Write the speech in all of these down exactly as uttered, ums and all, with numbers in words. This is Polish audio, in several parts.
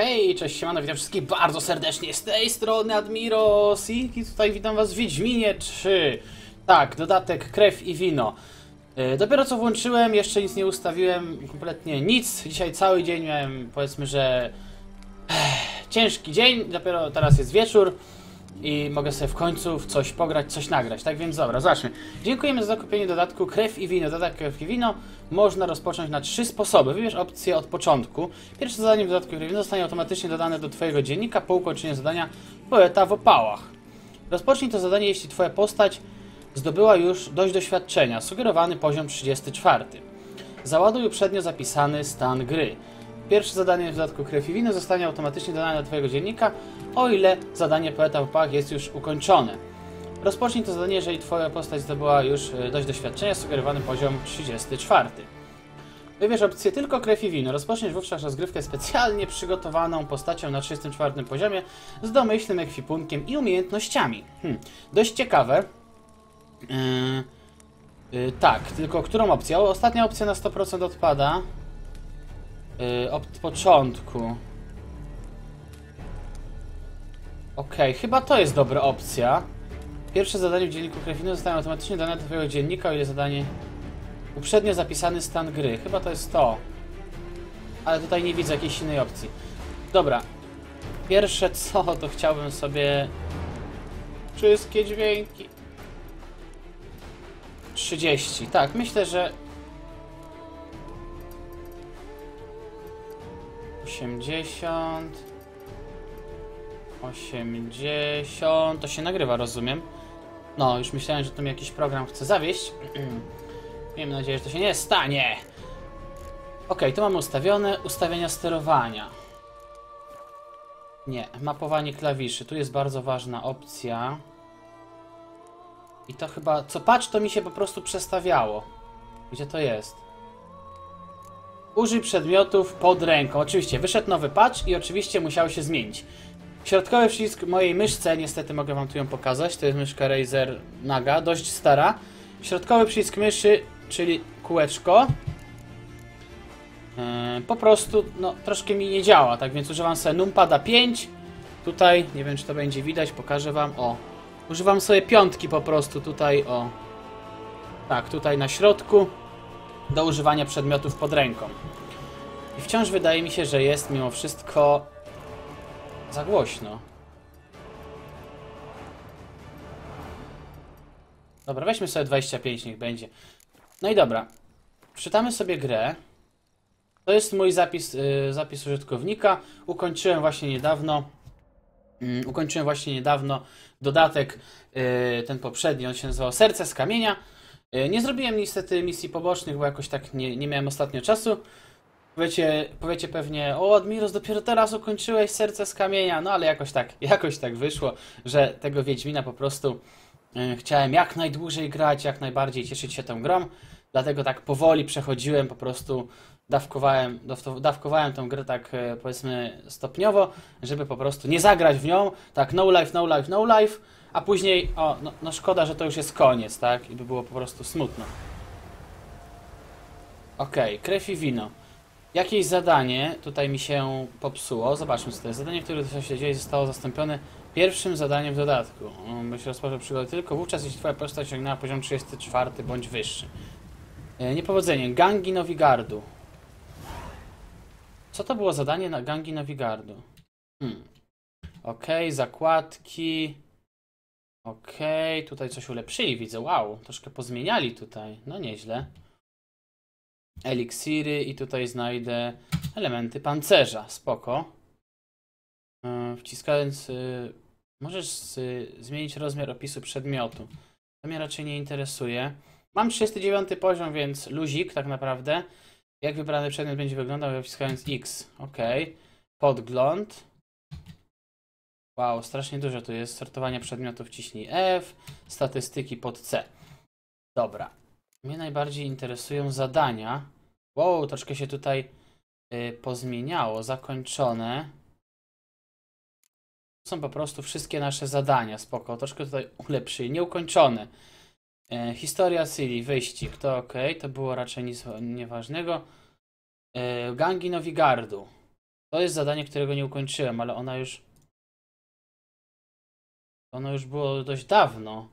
Hej, cześć, siemano, witam wszystkich bardzo serdecznie z tej strony Admiros i tutaj witam was w Wiedźminie trzy. Tak, dodatek krew i wino. Yy, dopiero co włączyłem, jeszcze nic nie ustawiłem, kompletnie nic. Dzisiaj cały dzień miałem, powiedzmy, że ech, ciężki dzień, dopiero teraz jest wieczór i mogę sobie w końcu w coś pograć, coś nagrać. Tak więc dobra, zacznę. Dziękujemy za zakupienie dodatku krew i wino. Dodatek krew i wino można rozpocząć na trzy sposoby. Wybierz opcję od początku. Pierwsze zadanie w dodatku krew i wino zostanie automatycznie dodane do twojego dziennika po ukończeniu zadania poeta w opałach. Rozpocznij to zadanie, jeśli twoja postać zdobyła już dość doświadczenia. Sugerowany poziom trzydziesty czwarty. Załaduj uprzednio zapisany stan gry. Pierwsze zadanie w dodatku krew i wino zostanie automatycznie dodane do twojego dziennika, o ile zadanie poeta w opałach jest już ukończone. Rozpocznij to zadanie, jeżeli twoja postać zdobyła już dość doświadczenia, sugerowany poziom trzydziesty czwarty. Wybierz opcję tylko krew i wino. Rozpoczniesz wówczas rozgrywkę specjalnie przygotowaną postacią na trzydziestym czwartym poziomie z domyślnym ekwipunkiem i umiejętnościami. Hmm. Dość ciekawe. Yy, yy, tak, tylko którą opcję? O, ostatnia opcja na sto procent odpada. Yy, od początku. Okej, okay, chyba to jest dobra opcja. Pierwsze zadanie w dzienniku krew i wino zostanie automatycznie dane do twojego dziennika, o ile zadanie uprzednio zapisany stan gry. Chyba to jest to. Ale tutaj nie widzę jakiejś innej opcji. Dobra. Pierwsze co, to chciałbym sobie wszystkie dźwięki. trzydzieści. Tak, myślę, że osiemdziesiąt. osiemdziesiąt. To się nagrywa, rozumiem. No, już myślałem, że to mi jakiś program chce zawieść. Miejmy nadzieję, że to się nie stanie. Ok, tu mamy ustawione ustawienia sterowania. Nie, mapowanie klawiszy. Tu jest bardzo ważna opcja. I to chyba... Co patch, to mi się po prostu przestawiało. Gdzie to jest? Użyj przedmiotów pod ręką. Oczywiście, wyszedł nowy patch i oczywiście musiał się zmienić. Środkowy przycisk mojej myszce, niestety mogę wam tu ją pokazać, to jest myszka Razer Naga, dość stara. Środkowy przycisk myszy, czyli kółeczko, yy, po prostu, no, troszkę mi nie działa, tak więc używam sobie numpada pięć. Tutaj, nie wiem czy to będzie widać, pokażę wam, o. Używam sobie piątki po prostu tutaj, o. Tak, tutaj na środku, do używania przedmiotów pod ręką. I wciąż wydaje mi się, że jest mimo wszystko za głośno. Dobra, weźmy sobie dwadzieścia pięć, niech będzie. No i dobra. Czytamy sobie grę. To jest mój zapis, yy, zapis użytkownika. Ukończyłem właśnie niedawno. Yy, ukończyłem właśnie niedawno dodatek, yy, ten poprzedni, on się nazywał Serce z kamienia. Yy, nie zrobiłem niestety misji pobocznych, bo jakoś tak nie, nie miałem ostatnio czasu. Powiecie, powiecie pewnie, o Admiros, dopiero teraz ukończyłeś Serce z kamienia, no ale jakoś tak, jakoś tak wyszło, że tego Wiedźmina po prostu yy, chciałem jak najdłużej grać, jak najbardziej cieszyć się tą grą, dlatego tak powoli przechodziłem, po prostu dawkowałem, dawkowałem tą grę tak yy, powiedzmy stopniowo, żeby po prostu nie zagrać w nią, tak no life, no life, no life, a później, o, no, no szkoda, że to już jest koniec, tak, i by było po prostu smutno. Okej, okay, krew i wino. Jakieś zadanie tutaj mi się popsuło. Zobaczmy co to jest. Zadanie, które się dzieje, zostało zastąpione pierwszym zadaniem w dodatku. Byś rozpoczął przygodę tylko wówczas, jeśli twoja postać osiągnęła poziom trzydziesty czwarty bądź wyższy. E, niepowodzenie. Gangi Nowigardu. Co to było zadanie na gangi Nowigardu? Hmm. Okej, okay, zakładki. Okej, okay, tutaj coś ulepszyli, widzę. Wow, troszkę pozmieniali tutaj. No nieźle. Eliksiry i tutaj znajdę elementy pancerza. Spoko. Yy, wciskając... Yy, możesz yy, zmienić rozmiar opisu przedmiotu. To mnie raczej nie interesuje. Mam trzydziesty dziewiąty poziom, więc luzik tak naprawdę. Jak wybrany przedmiot będzie wyglądał, wciskając X. Ok. Podgląd. Wow, strasznie dużo tu jest. Sortowanie przedmiotów wciśnij F. Statystyki pod C. Dobra. Mnie najbardziej interesują zadania. Wow, troszkę się tutaj y, pozmieniało. Zakończone. Są po prostu wszystkie nasze zadania. Spoko. Troszkę tutaj ulepszyli. Nieukończone. Y, historia Ciri. Wyścig. To ok. To było raczej nic nieważnego. Y, gangi Nowigardu. To jest zadanie, którego nie ukończyłem, ale ona już... Ono już było dość dawno.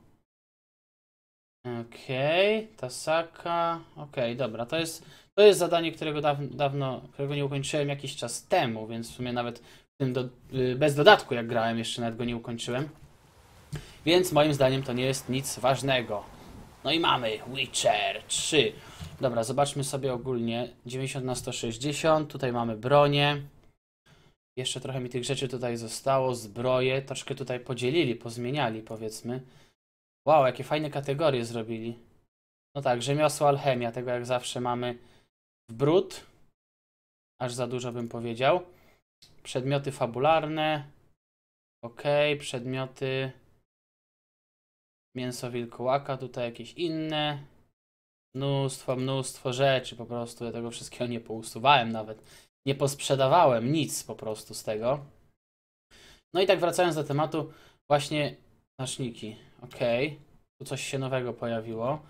Okej, okay, Tasaka. Okej, okay, dobra, to jest, to jest zadanie, którego daw, dawno, którego nie ukończyłem jakiś czas temu, więc w sumie nawet w tym do, bez dodatku jak grałem, jeszcze nawet go nie ukończyłem. Więc moim zdaniem to nie jest nic ważnego. No i mamy Witcher trzy. Dobra, zobaczmy sobie ogólnie. dziewięćdziesiąt na sto sześćdziesiąt. Tutaj mamy bronię. Jeszcze trochę mi tych rzeczy tutaj zostało. Zbroje. Troszkę tutaj podzielili, pozmieniali, powiedzmy. Wow, jakie fajne kategorie zrobili. No tak, rzemiosło, alchemia. Tego jak zawsze mamy w brud. Aż za dużo bym powiedział. Przedmioty fabularne. Ok, przedmioty... Mięso wilkołaka, tutaj jakieś inne. Mnóstwo, mnóstwo rzeczy po prostu. Ja tego wszystkiego nie pousuwałem nawet. Nie posprzedawałem nic po prostu z tego. No i tak wracając do tematu, właśnie znaczniki. Ok. Tu coś się nowego pojawiło.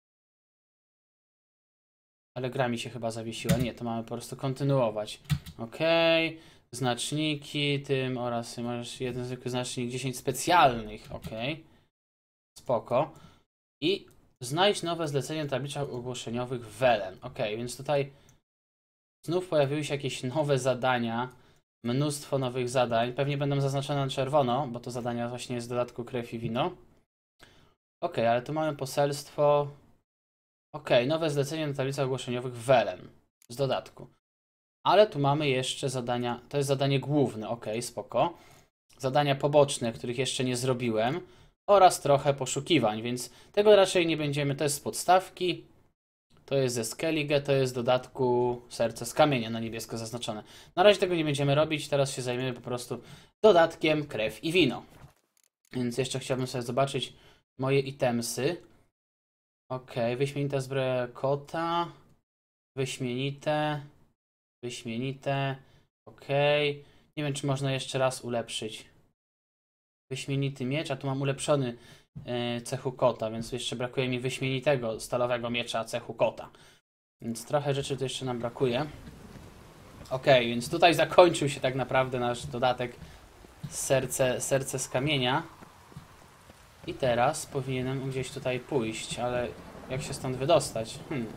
Ale gra mi się chyba zawiesiła. Nie, to mamy po prostu kontynuować. Ok. Znaczniki tym oraz masz jeden zwykły znacznik, dziesięć specjalnych. Ok. Spoko. I znajdź nowe zlecenie na tabliczach ogłoszeniowych w Welen. Ok, więc tutaj znów pojawiły się jakieś nowe zadania. Mnóstwo nowych zadań. Pewnie będą zaznaczone na czerwono, bo to zadania właśnie z dodatku krew i wino. Ok, ale tu mamy poselstwo. Ok, nowe zlecenie na tablicach ogłoszeniowych w Welen. Z dodatku. Ale tu mamy jeszcze zadania. To jest zadanie główne. Ok, spoko. Zadania poboczne, których jeszcze nie zrobiłem. Oraz trochę poszukiwań, więc tego raczej nie będziemy. To jest z podstawki, to jest ze Skellige, to jest z dodatku serce z kamienia na niebiesko zaznaczone. Na razie tego nie będziemy robić, teraz się zajmiemy po prostu dodatkiem krew i wino. Więc jeszcze chciałbym sobie zobaczyć moje itemsy. Ok, wyśmienita zbroja kota, wyśmienite, wyśmienite, ok. Nie wiem, czy można jeszcze raz ulepszyć. Wyśmienity miecz, a tu mam ulepszony yy, cechu kota, więc jeszcze brakuje mi wyśmienitego stalowego miecza cechu kota. Więc trochę rzeczy tu jeszcze nam brakuje. Ok, więc tutaj zakończył się tak naprawdę nasz dodatek serce, serce z kamienia. I teraz powinienem gdzieś tutaj pójść, ale jak się stąd wydostać? Hmm.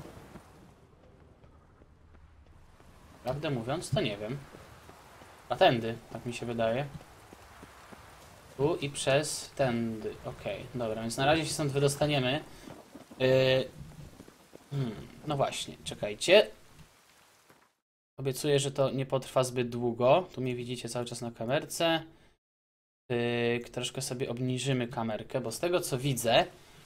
Prawdę mówiąc, to nie wiem. A tędy, tak mi się wydaje. Tu i przez tędy. Okej, okay, dobra, więc na razie się stąd wydostaniemy. Yy... Hmm, no właśnie, czekajcie. Obiecuję, że to nie potrwa zbyt długo. Tu mnie widzicie cały czas na kamerce. Yy, troszkę sobie obniżymy kamerkę, bo z tego co widzę,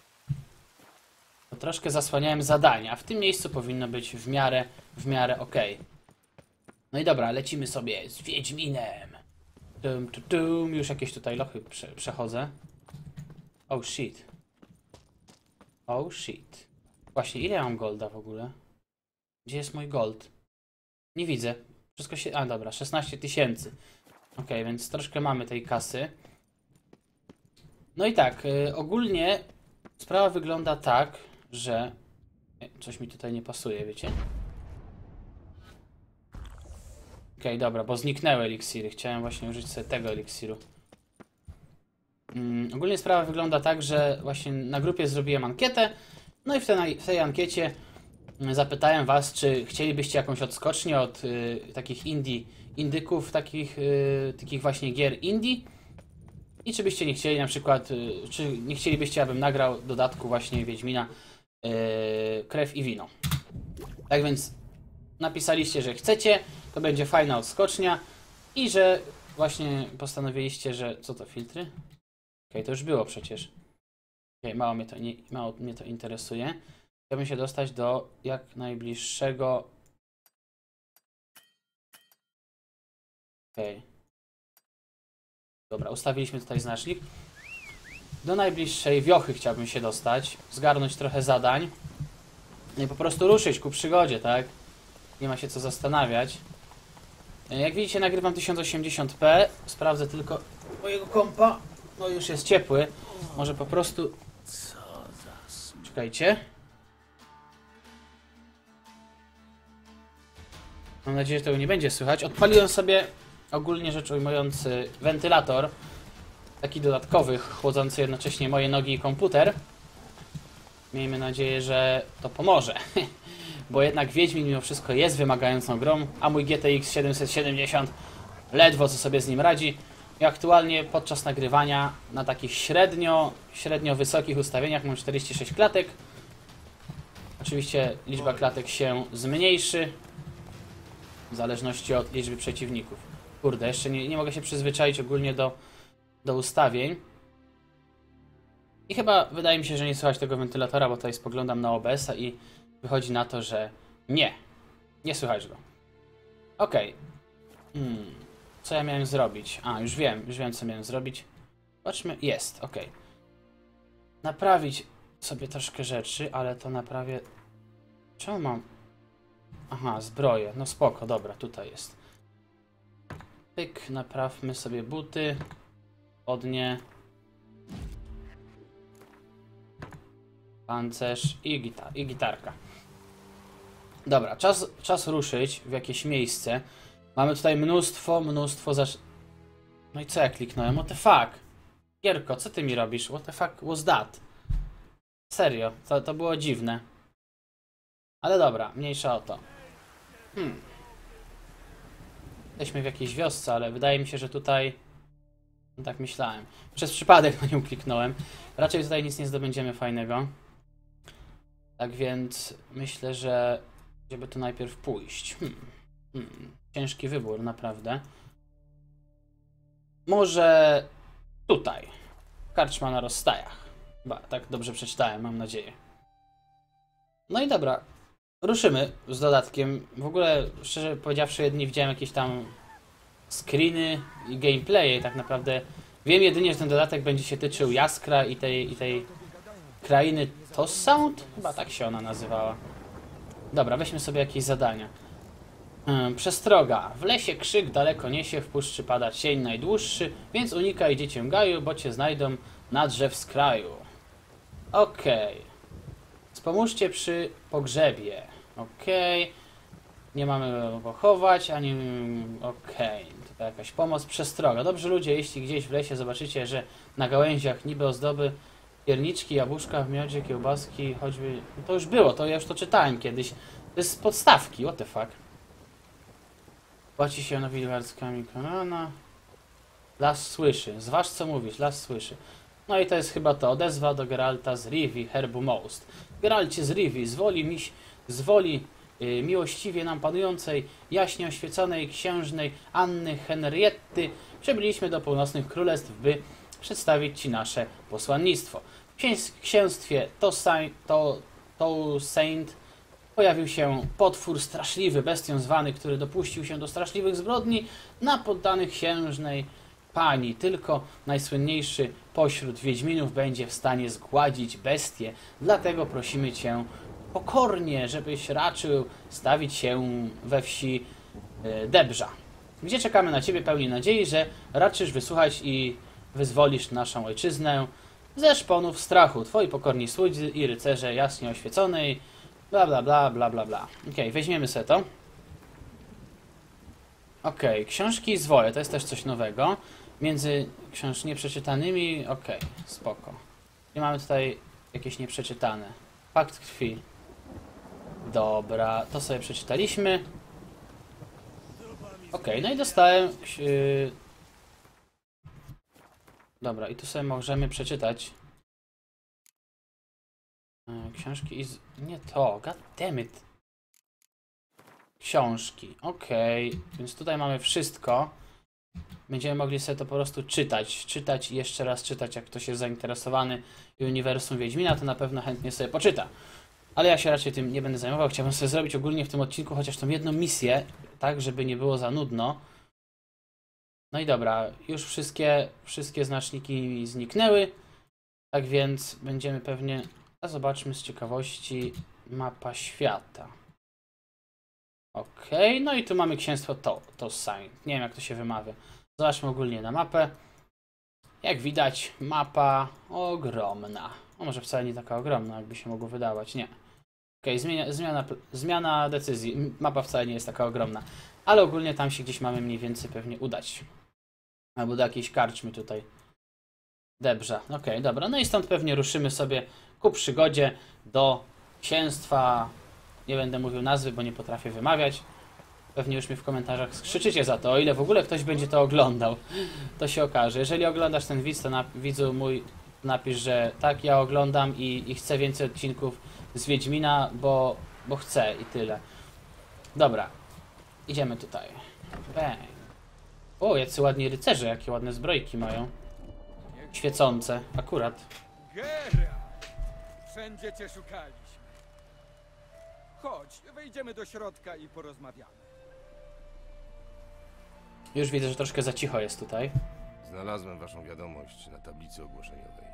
to troszkę zasłaniałem zadania. W tym miejscu powinno być w miarę, w miarę ok. No i dobra, lecimy sobie z Wiedźminem. Tum, tum, tum. Już jakieś tutaj lochy prze przechodzę. Oh shit. Oh shit. Właśnie, ile ja mam golda w ogóle? Gdzie jest mój gold? Nie widzę. Wszystko się... A, dobra, szesnaście tysięcy. Ok, więc troszkę mamy tej kasy. No i tak, yy, ogólnie sprawa wygląda tak, że... Coś mi tutaj nie pasuje, wiecie? Okej, okay, dobra, bo zniknęły eliksiry. Chciałem właśnie użyć sobie tego eliksiru. Mm, ogólnie sprawa wygląda tak, że właśnie na grupie zrobiłem ankietę. No i w, te, w tej ankiecie zapytałem was, czy chcielibyście jakąś odskocznię od y, takich indie, indyków, takich, y, takich właśnie gier indie. I czy byście nie chcieli na przykład, y, czy nie chcielibyście, abym nagrał w dodatku właśnie Wiedźmina y, krew i wino. Tak więc napisaliście, że chcecie. To będzie fajna odskocznia i że właśnie postanowiliście, że... Co to, filtry? Okej, okay, to już było przecież. Okay, mało, mnie to nie, mało mnie to interesuje. Chciałbym się dostać do jak najbliższego... Okej. Okay. Dobra, ustawiliśmy tutaj znacznik. Do najbliższej wiochy chciałbym się dostać, zgarnąć trochę zadań i po prostu ruszyć ku przygodzie, tak? Nie ma się co zastanawiać. Jak widzicie, nagrywam tysiąc osiemdziesiąt p. Sprawdzę tylko mojego kompa. No już jest ciepły. Może po prostu... Czekajcie. Mam nadzieję, że tego nie będzie słychać. Odpaliłem sobie, ogólnie rzecz ujmując, wentylator. Taki dodatkowy, chłodzący jednocześnie moje nogi i komputer. Miejmy nadzieję, że to pomoże. Bo jednak Wiedźmin mimo wszystko jest wymagającą grą, a mój G T X siedemset siedemdziesiąt ledwo co sobie z nim radzi. I aktualnie podczas nagrywania na takich średnio, średnio wysokich ustawieniach mam czterdzieści sześć klatek. Oczywiście liczba klatek się zmniejszy w zależności od liczby przeciwników. Kurde, jeszcze nie, nie mogę się przyzwyczaić ogólnie do, do ustawień. I chyba wydaje mi się, że nie słychać tego wentylatora, bo tutaj spoglądam na O B S a i wychodzi na to, że nie. Nie słychać go. Okej. Okay. Hmm. Co ja miałem zrobić? A, już wiem, już wiem co miałem zrobić. Zobaczmy, jest, okej. Okay. Naprawić sobie troszkę rzeczy, ale to naprawię... Czemu mam... Aha, zbroję. No spoko, dobra, tutaj jest. Pyk, naprawmy sobie buty. Spodnie. Pancerz i, gitar i gitarka. Dobra, czas, czas ruszyć w jakieś miejsce. Mamy tutaj mnóstwo, mnóstwo zasz... No i co ja kliknąłem? What the fuck? Gierko, co ty mi robisz? What the fuck was that? Serio, to, to było dziwne. Ale dobra, mniejsza o to. Hmm. Jesteśmy w jakiejś wiosce, ale wydaje mi się, że tutaj... No tak myślałem. Przez przypadek na nią kliknąłem. Raczej tutaj nic nie zdobędziemy fajnego. Tak więc myślę, że... Żeby tu najpierw pójść. Hmm. Hmm. Ciężki wybór, naprawdę. Może... Tutaj. Karczma na rozstajach. Chyba tak dobrze przeczytałem, mam nadzieję. No i dobra. Ruszymy z dodatkiem. W ogóle, szczerze powiedziawszy, jedynie widziałem jakieś tam screeny i gameplaye. Tak naprawdę wiem jedynie, że ten dodatek będzie się tyczył Jaskra i tej, i tej krainy Tossound? Chyba tak się ona nazywała. Dobra, weźmy sobie jakieś zadania. Hmm, przestroga. W lesie krzyk daleko niesie, w puszczy pada cień najdłuższy, więc unikaj dziecię gaju, bo cię znajdą na drzew z kraju. Okej. Okay. Wspomóżcie przy pogrzebie. Okej. Okay. Nie mamy go pochować, ani... Okej. Okay. Tutaj jakaś pomoc. Przestroga. Dobrze ludzie, jeśli gdzieś w lesie zobaczycie, że na gałęziach niby ozdoby, pierniczki, jabłuszka w miodzie, kiełbaski, choćby... No to już było, to ja już to czytałem kiedyś. To jest z podstawki, what the fuck. Płaci się nowi warckami korona. Las słyszy. Zważ co mówisz, las słyszy. No i to jest chyba to. Odezwa do Geralta z Rivii, herbu Most. Geralcie z Rivii, z woli, miś, z woli yy, miłościwie nam panującej, jaśnie oświeconej księżnej Anny Henrietty, przybyliśmy do północnych królestw, by przedstawić ci nasze posłannictwo. W księs księstwie Toussaint pojawił się potwór straszliwy, bestią zwany, który dopuścił się do straszliwych zbrodni na poddanych księżnej pani. Tylko najsłynniejszy pośród wiedźminów będzie w stanie zgładzić bestię. Dlatego prosimy cię pokornie, żebyś raczył stawić się we wsi Debrza, gdzie czekamy na ciebie pełni nadziei, że raczysz wysłuchać i wyzwolisz naszą ojczyznę ze szponów strachu. Twoi pokorni słudzy i rycerze jaśnie oświeconej. Bla bla bla bla bla bla. Okej, okay, weźmiemy sobie to. Okej, okay, książki z woje, to jest też coś nowego. Między książ nieprzeczytanymi, okej, okay, spoko. I mamy tutaj jakieś nieprzeczytane. Fakt krwi. Dobra, to sobie przeczytaliśmy. Okej, okay, no i dostałem... Yy... Dobra, i tu sobie możemy przeczytać. Książki i... Z... Nie to, god damn it. Książki, okej, okay. Więc tutaj mamy wszystko. Będziemy mogli sobie to po prostu czytać. Czytać i jeszcze raz czytać, jak ktoś jest zainteresowany uniwersum Wiedźmina, to na pewno chętnie sobie poczyta. Ale ja się raczej tym nie będę zajmował. Chciałbym sobie zrobić ogólnie w tym odcinku chociaż tą jedną misję, tak, żeby nie było za nudno. No i dobra, już wszystkie, wszystkie znaczniki zniknęły. Tak więc będziemy pewnie... A zobaczmy z ciekawości mapa świata. Okej, okay, no i tu mamy księstwo to, Toussaint. Nie wiem, jak to się wymawia. Zobaczmy ogólnie na mapę. Jak widać, mapa ogromna. No może wcale nie taka ogromna, jakby się mogło wydawać. Nie. Okej, zmiana, zmiana, zmiana decyzji. M- Mapa wcale nie jest taka ogromna. Ale ogólnie tam się gdzieś mamy mniej więcej pewnie udać. Albo do jakiejś karczmy tutaj. Dobrze, okej, dobra. No i stąd pewnie ruszymy sobie ku przygodzie do księstwa. Nie będę mówił nazwy, bo nie potrafię wymawiać. Pewnie już mi w komentarzach skrzyczycie za to, o ile w ogóle ktoś będzie to oglądał. To się okaże. Jeżeli oglądasz ten widz, to na, widzu mój napisz, że tak, ja oglądam i, i chcę więcej odcinków z Wiedźmina, bo, bo chcę i tyle. Dobra, idziemy tutaj. Bang. O, jacy ładni rycerze, jakie ładne zbrojki mają. Świecące, akurat. Geralt! Wszędzie cię szukaliśmy. Chodź, wejdziemy do środka i porozmawiamy. Już widzę, że troszkę za cicho jest tutaj. Znalazłem waszą wiadomość na tablicy ogłoszeniowej.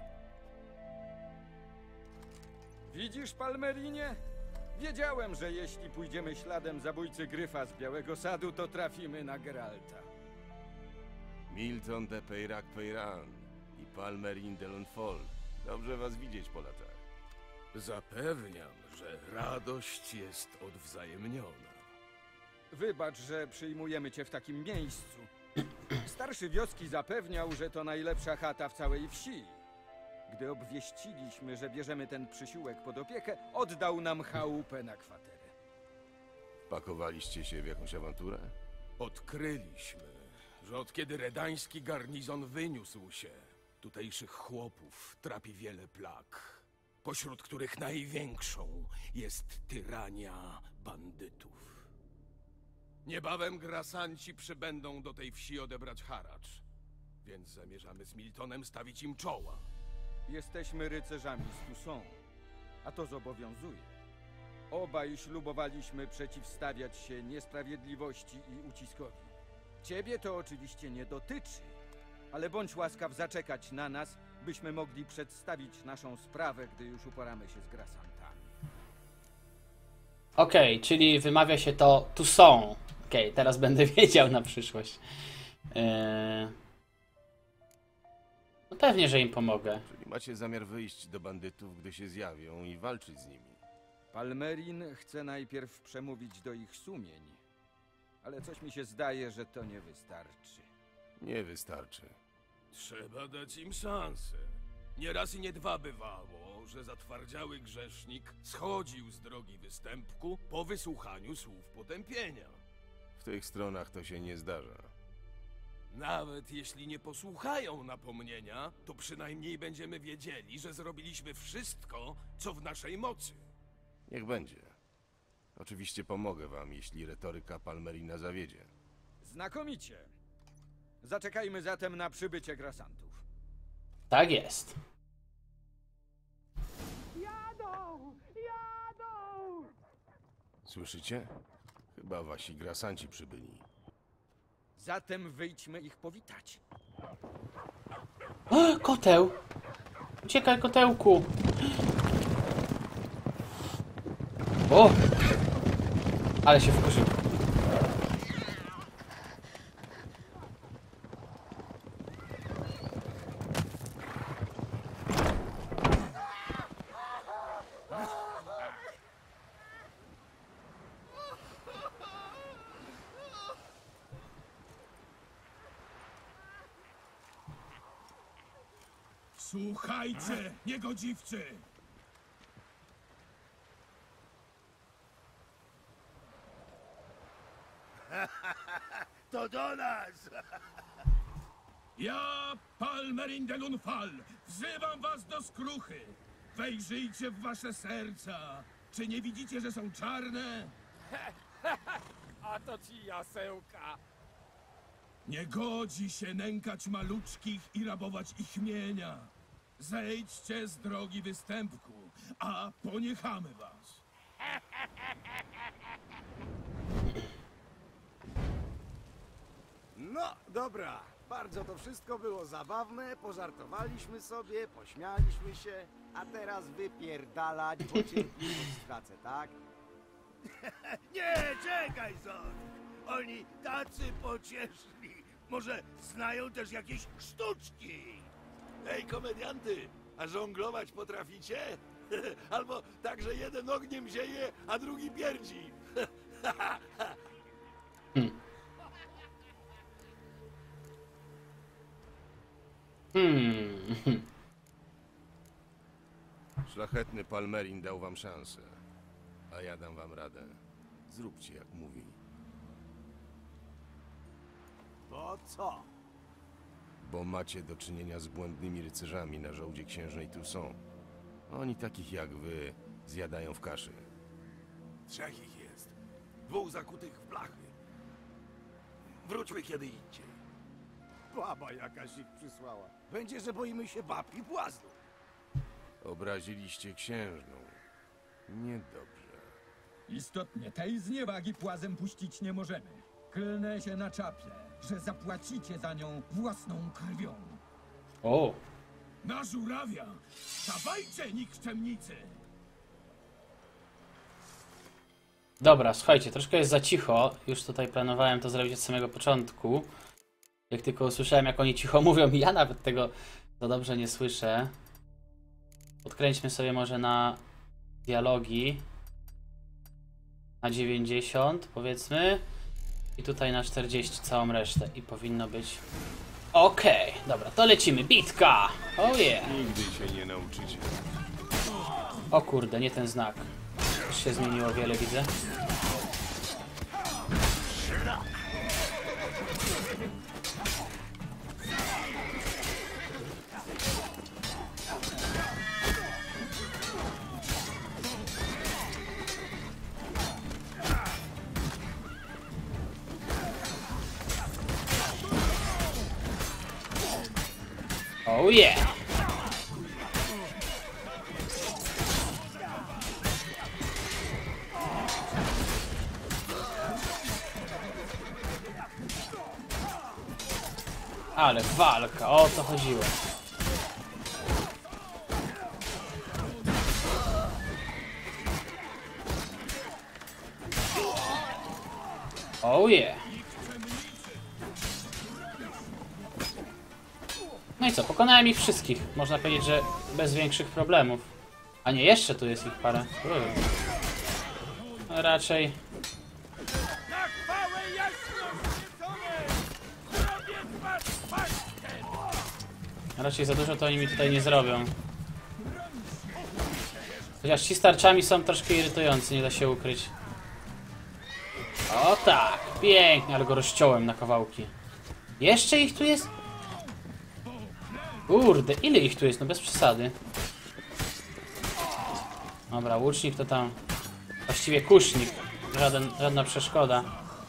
Widzisz, Palmerinie? Wiedziałem, że jeśli pójdziemy śladem zabójcy Gryfa z Białego Sadu, to trafimy na Geralta. Milton de Peyrac Peyran i Palmerin de Lunfol. Dobrze was widzieć po latach. Zapewniam, że radość jest odwzajemniona. Wybacz, że przyjmujemy cię w takim miejscu. Starszy wioski zapewniał, że to najlepsza chata w całej wsi. Gdy obwieściliśmy, że bierzemy ten przysiłek pod opiekę, oddał nam chałupę na kwaterę. Pakowaliście się w jakąś awanturę? Odkryliśmy, że od kiedy redański garnizon wyniósł się, tutejszych chłopów trapi wiele plag, pośród których największą jest tyrania bandytów. Niebawem grasanci przybędą do tej wsi odebrać haracz, więc zamierzamy z Miltonem stawić im czoła. Jesteśmy rycerzami z Toussaint, a to zobowiązuje. Obaj ślubowaliśmy przeciwstawiać się niesprawiedliwości i uciskowi. Ciebie to oczywiście nie dotyczy, ale bądź łaskaw zaczekać na nas, byśmy mogli przedstawić naszą sprawę, gdy już uporamy się z grasantami. Okej, okay, czyli wymawia się to Toussaint. Okej, okay, teraz będę wiedział na przyszłość. Eee... No pewnie, że im pomogę. Czyli macie zamiar wyjść do bandytów, gdy się zjawią i walczyć z nimi. Palmerin chce najpierw przemówić do ich sumień, ale coś mi się zdaje, że to nie wystarczy. Nie wystarczy. Trzeba dać im szansę. Nie raz i nie dwa bywało, że zatwardziały grzesznik schodził z drogi występku po wysłuchaniu słów potępienia. W tych stronach to się nie zdarza. Nawet jeśli nie posłuchają napomnienia, to przynajmniej będziemy wiedzieli, że zrobiliśmy wszystko, co w naszej mocy. Niech będzie. Oczywiście pomogę wam, jeśli retoryka Palmerina zawiedzie. Znakomicie. Zaczekajmy zatem na przybycie grasantów. Tak jest. Jadą! Jadą! Słyszycie? Chyba wasi grasanci przybyli. Zatem wyjdźmy ich powitać. O, koteł! Uciekaj, kotełku! O! Ale się wkurzył. Słuchajcie, niegodziwcy! To do nas! Ja, Palmerin de Lunfal, wzywam was do skruchy. Wejrzyjcie w wasze serca. Czy nie widzicie, że są czarne? A to ci jasełka. Nie godzi się nękać maluczkich i rabować ich mienia. Zejdźcie z drogi występku, a poniechamy was. No, dobra. Bardzo to wszystko było zabawne, pożartowaliśmy sobie, pośmialiśmy się, a teraz wypierdalać, bo cierpliwość stracę, tak? Nie, czekaj, Zon. Oni tacy pocieszni. Może znają też jakieś sztuczki. Ej, komedianty, a żonglować potraficie? Albo tak, że jeden ogniem zieje, a drugi pierdzi. Hmm. Szlachetny Palmerin dał wam szansę, a ja dam wam radę. Zróbcie jak mówi. To co? Bo macie do czynienia z błędnymi rycerzami na żołdzie księżnej Toussaint. Oni takich jak wy zjadają w kaszy. Trzech ich jest. Dwóch zakutych w blachy. Wróćmy kiedy indziej. Baba jakaś ich przysłała. Będzie, że boimy się bab i błaznów. Obraziliście księżną. Niedobrze. Istotnie, tej zniewagi płazem puścić nie możemy. Klnę się na czapie, że zapłacicie za nią własną krwią. O, Na żurawia! Dawajcie, nikczemnicy! dobra, słuchajcie, troszkę jest za cicho. Już tutaj planowałem to zrobić od samego początku. Jak tylko usłyszałem, jak oni cicho mówią, ja nawet tego za dobrze nie słyszę. Podkręćmy sobie może na dialogi. Na dziewięćdziesiąt, powiedzmy. I tutaj na czterdzieści całą resztę. I powinno być... Okej, okay, dobra, to lecimy. Bitka! Oh yeah! Nigdy się nie nauczycie. O kurde, nie ten znak. Już się zmieniło wiele, widzę. Oh yeah! Ale walka, o to chodziło. Oh yeah! No i co, pokonałem ich wszystkich. Można powiedzieć, że bez większych problemów. A nie, jeszcze tu jest ich parę. No, raczej... Na chwałę jasność zrobię was paśkę! Raczej za dużo to oni mi tutaj nie zrobią. Chociaż ci z tarczami są troszkę irytujący, nie da się ukryć. O tak, pięknie, ale go rozciąłem na kawałki. Jeszcze ich tu jest? Kurde, ile ich tu jest? No bez przesady. Dobra, łucznik to tam... Właściwie kusznik. Żaden, żadna przeszkoda.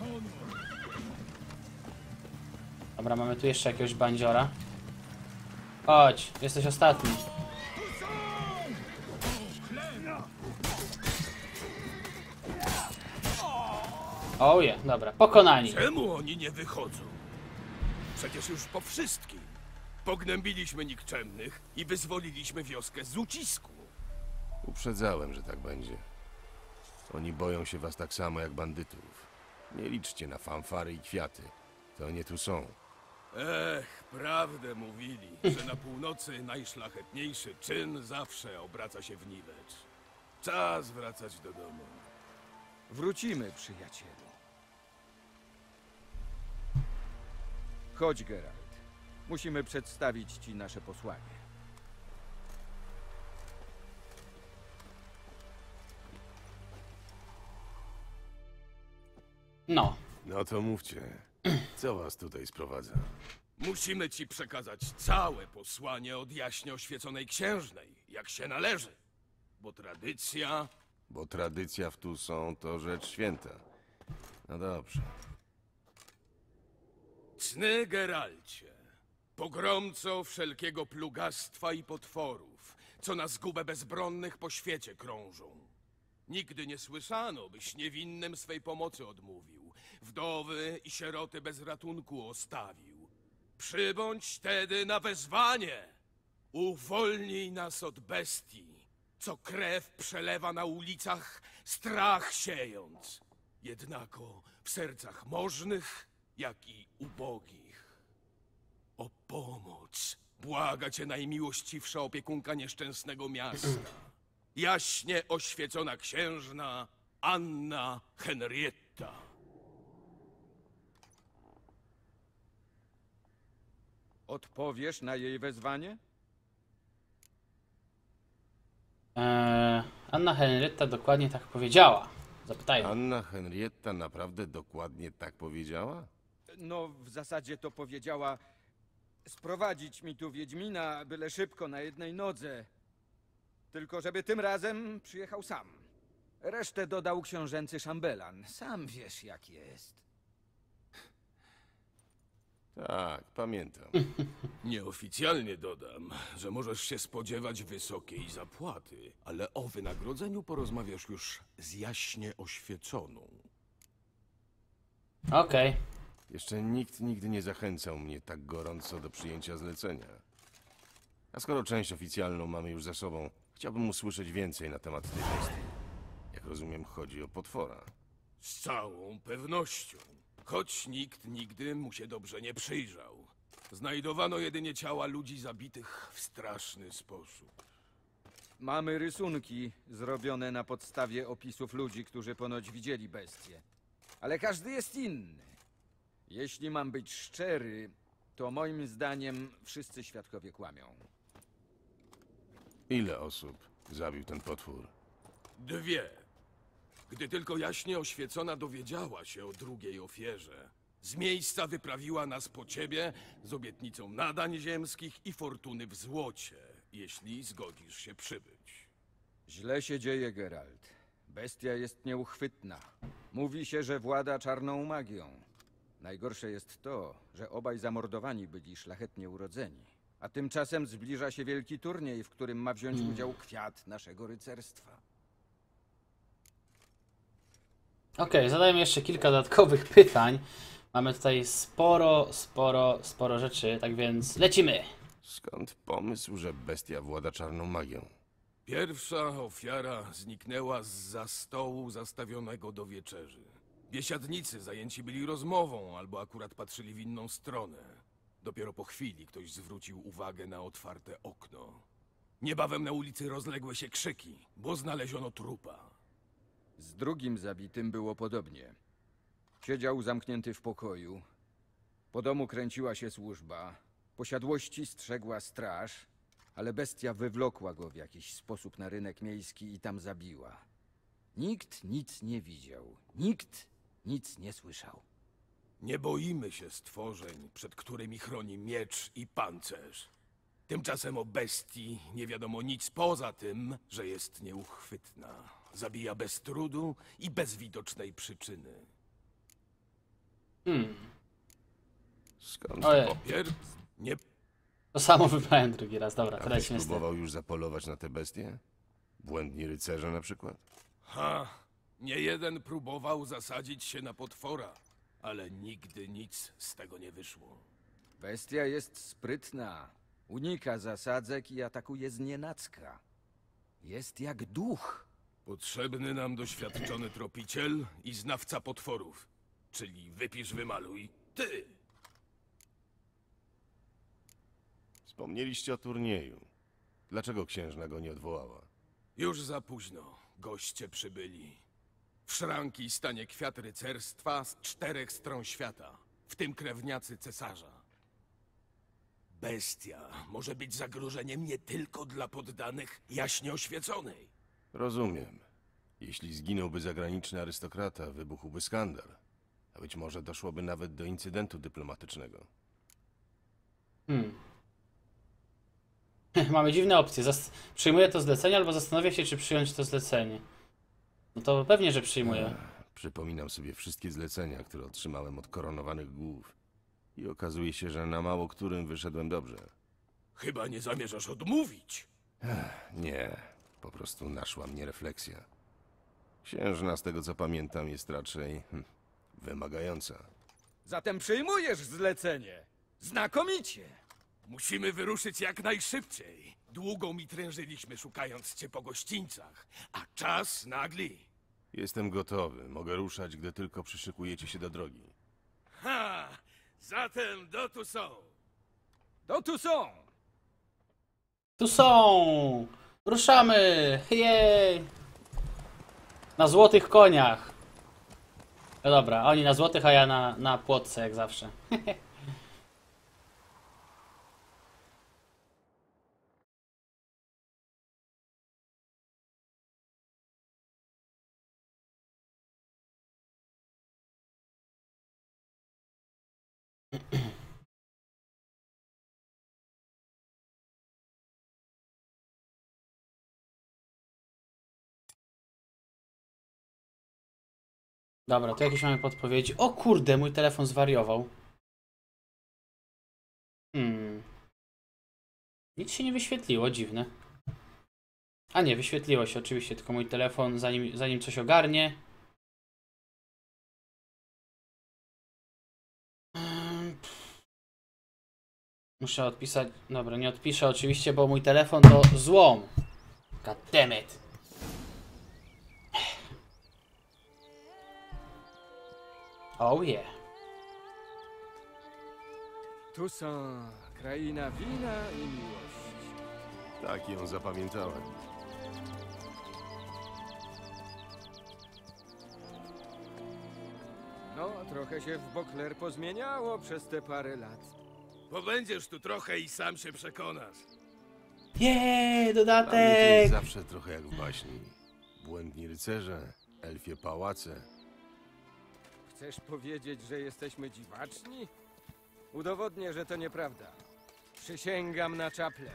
Dobra, mamy tu jeszcze jakiegoś bandziora. Chodź, jesteś ostatni. Oje, yeah, dobra, pokonani. Czemu oni nie wychodzą? Przecież już po wszystkim. Pognębiliśmy nikczemnych i wyzwoliliśmy wioskę z ucisku. Uprzedzałem, że tak będzie. Oni boją się was tak samo jak bandytów. Nie liczcie na fanfary i kwiaty. To nie tu są. Ech, prawdę mówili, że na północy najszlachetniejszy czyn zawsze obraca się w niwecz. Czas wracać do domu. Wrócimy, przyjacielu. Chodź, Geralt. Musimy przedstawić ci nasze posłanie. No. No to mówcie. Co was tutaj sprowadza? Musimy ci przekazać całe posłanie od jaśnie oświeconej księżnej, jak się należy. Bo tradycja... Bo tradycja w Toussaint to rzecz święta. No dobrze. Cny Geralcie, pogromco wszelkiego plugastwa i potworów, co na zgubę bezbronnych po świecie krążą. Nigdy nie słyszano, byś niewinnym swej pomocy odmówił, wdowy i sieroty bez ratunku ostawił. Przybądź tedy na wezwanie, uwolnij nas od bestii, co krew przelewa na ulicach, strach siejąc, jednako w sercach możnych, jak i ubogich. O pomoc błaga cię najmiłościwsza opiekunka nieszczęsnego miasta. Jaśnie oświecona księżna Anna Henrietta. Odpowiesz na jej wezwanie? Eee, Anna Henrietta dokładnie tak powiedziała. Zapytajmy. Anna Henrietta naprawdę dokładnie tak powiedziała? No, w zasadzie to powiedziała sprowadzić mi tu Wiedźmina, byle szybko, na jednej nodze. Tylko żeby tym razem przyjechał sam. Resztę dodał książęcy szambelan. Sam wiesz, jak jest. Tak, pamiętam. Nieoficjalnie dodam, że możesz się spodziewać wysokiej zapłaty, ale o wynagrodzeniu porozmawiasz już z jaśnie oświeconą. Okej. Jeszcze nikt nigdy nie zachęcał mnie tak gorąco do przyjęcia zlecenia. A skoro część oficjalną mamy już za sobą, chciałbym usłyszeć więcej na temat tej bestii. Jak rozumiem, chodzi o potwora. Z całą pewnością. Choć nikt nigdy mu się dobrze nie przyjrzał. Znajdowano jedynie ciała ludzi zabitych w straszny sposób. Mamy rysunki zrobione na podstawie opisów ludzi, którzy ponoć widzieli bestię. Ale każdy jest inny. Jeśli mam być szczery, to moim zdaniem wszyscy świadkowie kłamią. Ile osób zabił ten potwór? Dwie. Gdy tylko jaśnie oświecona dowiedziała się o drugiej ofierze, z miejsca wyprawiła nas po ciebie z obietnicą nadań ziemskich i fortuny w złocie, jeśli zgodzisz się przybyć. Źle się dzieje, Geralt. Bestia jest nieuchwytna. Mówi się, że włada czarną magią. Najgorsze jest to, że obaj zamordowani byli szlachetnie urodzeni. A tymczasem zbliża się wielki turniej, w którym ma wziąć udział kwiat naszego rycerstwa. Okej, zadajmy jeszcze kilka dodatkowych pytań. Mamy tutaj sporo, sporo, sporo rzeczy, tak więc lecimy. Skąd pomysł, że bestia włada czarną magią? Pierwsza ofiara zniknęła zza stołu zastawionego do wieczerzy. Biesiadnicy zajęci byli rozmową albo akurat patrzyli w inną stronę. Dopiero po chwili ktoś zwrócił uwagę na otwarte okno. Niebawem na ulicy rozległy się krzyki, bo znaleziono trupa. Z drugim zabitym było podobnie. Siedział zamknięty w pokoju. Po domu kręciła się służba. Posiadłości strzegła straż, ale bestia wywlokła go w jakiś sposób na rynek miejski i tam zabiła. Nikt nic nie widział. Nikt nic nie słyszał. Nie boimy się stworzeń, przed którymi chroni miecz i pancerz. Tymczasem o bestii nie wiadomo nic poza tym, że jest nieuchwytna. Zabija bez trudu i bez widocznej przyczyny. Hmm. Skąd Ojej. po... Pier... Nie... To samo wybrałem drugi raz, dobra, A to ktoś lecimy z tym. próbował już zapolować na te bestie? Błędni rycerze na przykład? Ha! Nie jeden próbował zasadzić się na potwora, ale nigdy nic z tego nie wyszło. Bestia jest sprytna. Unika zasadzek i atakuje znienacka. Jest jak duch. Potrzebny nam doświadczony tropiciel i znawca potworów. Czyli wypisz, wymaluj ty. Wspomnieliście o turnieju. Dlaczego księżna go nie odwołała? Już za późno. Goście przybyli. W szranki stanie kwiat rycerstwa z czterech stron świata, w tym krewniacy cesarza. Bestia może być zagrożeniem nie tylko dla poddanych jaśnie oświeconej. Rozumiem. Jeśli zginąłby zagraniczny arystokrata, wybuchłby skandal. A być może doszłoby nawet do incydentu dyplomatycznego. Hmm. Mamy dziwne opcje. Zas przyjmuję to zlecenie albo zastanawiam się, czy przyjąć to zlecenie. No to pewnie, że przyjmuję. Przypominam sobie wszystkie zlecenia, które otrzymałem od koronowanych głów. I okazuje się, że na mało którym wyszedłem dobrze. Chyba nie zamierzasz odmówić. Nie, po prostu naszła mnie refleksja. Księżna, z tego co pamiętam, jest raczej hm, wymagająca. Zatem przyjmujesz zlecenie. Znakomicie. Musimy wyruszyć jak najszybciej. Długo mi trężyliśmy szukając cię po gościńcach, a czas nagli. Jestem gotowy, mogę ruszać, gdy tylko przyszykujecie się do drogi. Ha! Zatem do tu są. To tu są. Tu są! Ruszamy! Jej! Na złotych koniach. No dobra, oni na złotych, a ja na, na płotce jak zawsze. Dobra, tu jakieś mamy podpowiedzi. O kurde, mój telefon zwariował. Hmm. Nic się nie wyświetliło, dziwne. A nie, wyświetliło się oczywiście, tylko mój telefon, zanim, zanim coś ogarnie. Hmm. Muszę odpisać. Dobra, nie odpiszę oczywiście, bo mój telefon to złom. God damn it. Oh yeah. Tu są kraina wina i miłości. Tak ją zapamiętałem. No, trochę się w Bokler pozmieniało przez te parę lat. Pobędziesz tu trochę i sam się przekonasz. Jej, Dla mnie to jest dodatek! zawsze trochę jak w baśni. Błędni rycerze, elfie pałace. Chcesz powiedzieć, że jesteśmy dziwaczni? Udowodnię, że to nieprawda. Przysięgam na czaple.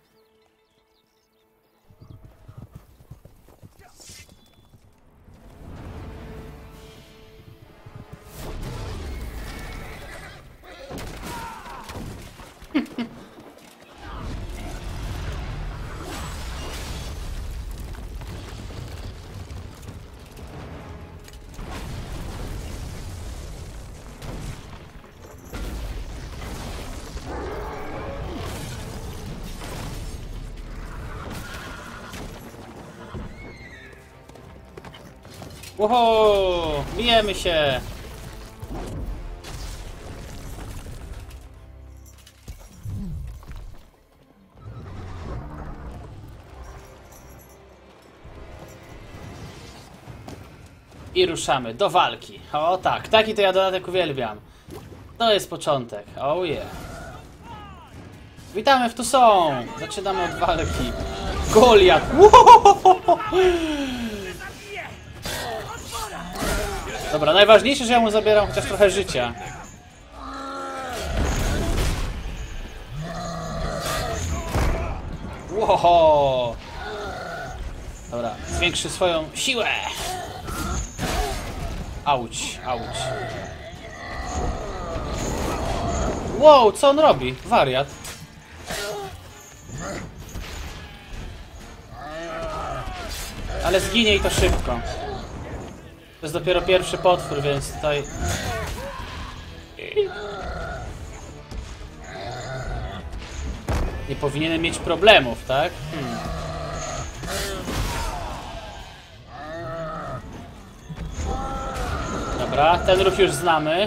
Łoho! Bijemy się! I ruszamy do walki. O tak, taki to ja dodatek uwielbiam. To jest początek. Oh yeah. Witamy w Tu Są! Zaczynamy od walki. Goliat! Łohohoho! Dobra, najważniejsze, że ja mu zabieram chociaż trochę życia. Łoho! Dobra, zwiększy swoją siłę. Auć, auć. Wow, co on robi? Wariat. Ale zginie i to szybko. To jest dopiero pierwszy potwór, więc tutaj... Nie powinienem mieć problemów, tak? Hmm. Dobra, ten ruch już znamy.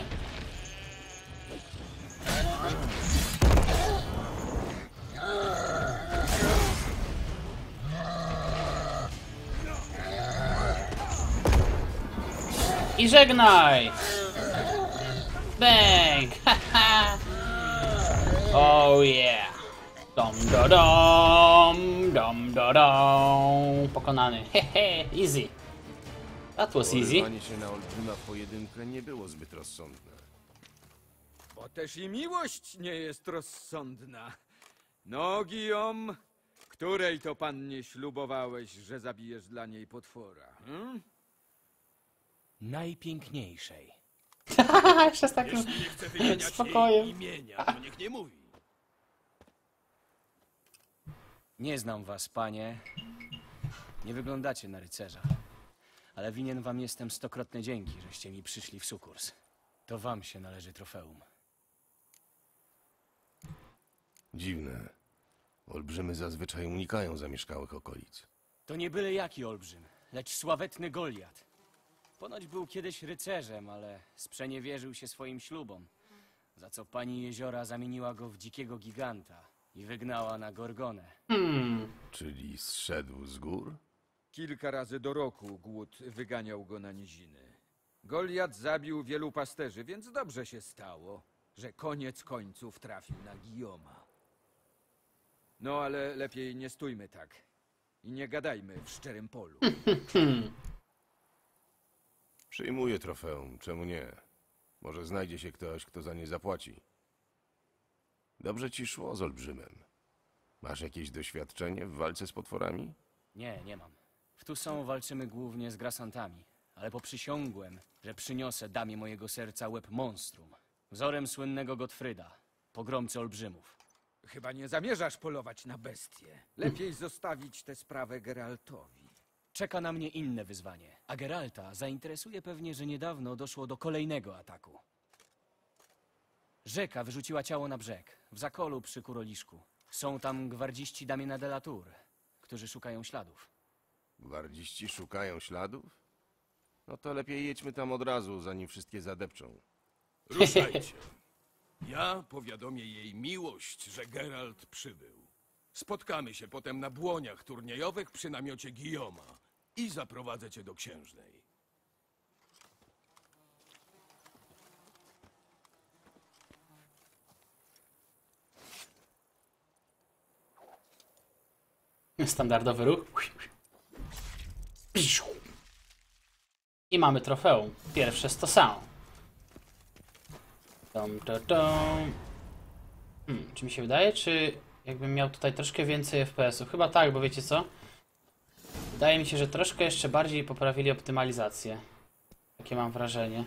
I żegnaj! Bang! Haha! Oh yeah! Dom do dom! Dom do dom! Pokonany. Hehe! Easy. That was easy. Porywanie się na olbrzyma w pojedynkę nie było zbyt rozsądne. Bo też i miłość nie jest rozsądna. No, Guillaume, której to pannie ślubowałeś, że zabijesz dla niej potwora? Hmm? Najpiękniejszej. Haha, jeszcze z takim Jeśli nie chce wymieniać jej spokojem. imienia, to niech nie mówi. Nie znam was, panie. Nie wyglądacie na rycerza. Ale winien wam jestem stokrotne dzięki, żeście mi przyszli w sukurs. To wam się należy trofeum. Dziwne. Olbrzymy zazwyczaj unikają zamieszkałych okolic. To nie byle jaki olbrzym, lecz sławetny Goliat. Ponoć był kiedyś rycerzem, ale sprzeniewierzył się swoim ślubom, za co pani Jeziora zamieniła go w dzikiego giganta i wygnała na Gorgonę. Hmm. Czyli zszedł z gór? Kilka razy do roku głód wyganiał go na niziny. Goliat zabił wielu pasterzy, więc dobrze się stało, że koniec końców trafił na Gioma. No ale lepiej nie stójmy tak i nie gadajmy w szczerym polu. Przyjmuję trofeum, czemu nie? Może znajdzie się ktoś, kto za nie zapłaci. Dobrze ci szło z olbrzymem. Masz jakieś doświadczenie w walce z potworami? Nie, nie mam. W Toussaint walczymy głównie z grasantami, ale poprzysiągłem, że przyniosę damie mojego serca łeb monstrum, wzorem słynnego Gottfryda, pogromcy olbrzymów. Chyba nie zamierzasz polować na bestie. Lepiej zostawić tę sprawę Geraltowi. Czeka na mnie inne wyzwanie, a Geralta zainteresuje pewnie, że niedawno doszło do kolejnego ataku. Rzeka wyrzuciła ciało na brzeg, w zakolu przy Kuroliszku. Są tam gwardziści Damiena de la Tour, którzy szukają śladów. Gwardziści szukają śladów? No to lepiej jedźmy tam od razu, zanim wszystkie zadepczą. Ruszajcie. Ja powiadomię jej miłość, że Geralt przybył. Spotkamy się potem na błoniach turniejowych przy namiocie Guillauma i zaprowadzę cię do księżnej. Standardowy ruch. I mamy trofeum. Pierwsze z Toussaint. Tom, to, tom. Hmm, czy mi się wydaje, czy jakbym miał tutaj troszkę więcej F P S-ów? Chyba tak, bo wiecie co? Wydaje mi się, że troszkę jeszcze bardziej poprawili optymalizację. Takie mam wrażenie.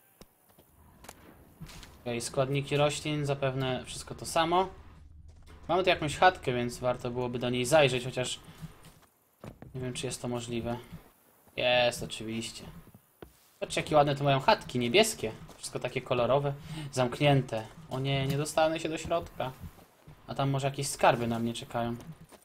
Okej, składniki roślin, zapewne wszystko to samo. Mamy tu jakąś chatkę, więc warto byłoby do niej zajrzeć, chociaż nie wiem, czy jest to możliwe. Jest, oczywiście. Patrzcie, jakie ładne tu mają chatki, niebieskie. Wszystko takie kolorowe, zamknięte. O nie, nie dostanę się do środka. A tam może jakieś skarby na mnie czekają.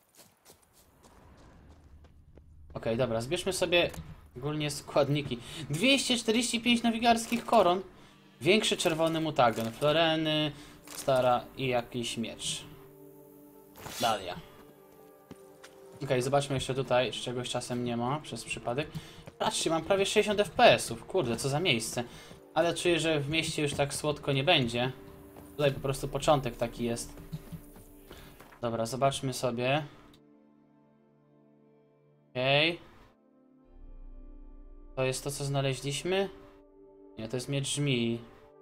Okej, dobra, zbierzmy sobie ogólnie składniki. dwieście czterdzieści pięć nawigarskich koron. Większy czerwony mutagen, floreny, stara i jakiś miecz. Dalia. Okej, zobaczmy jeszcze tutaj, czy czegoś czasem nie ma, przez przypadek. Patrzcie, mam prawie sześćdziesiąt F P S-ów, kurde, co za miejsce. Ale czuję, że w mieście już tak słodko nie będzie. Tutaj po prostu początek taki jest. Dobra, zobaczmy sobie. Okej. To jest to, co znaleźliśmy? Nie, to jest miecz żmii.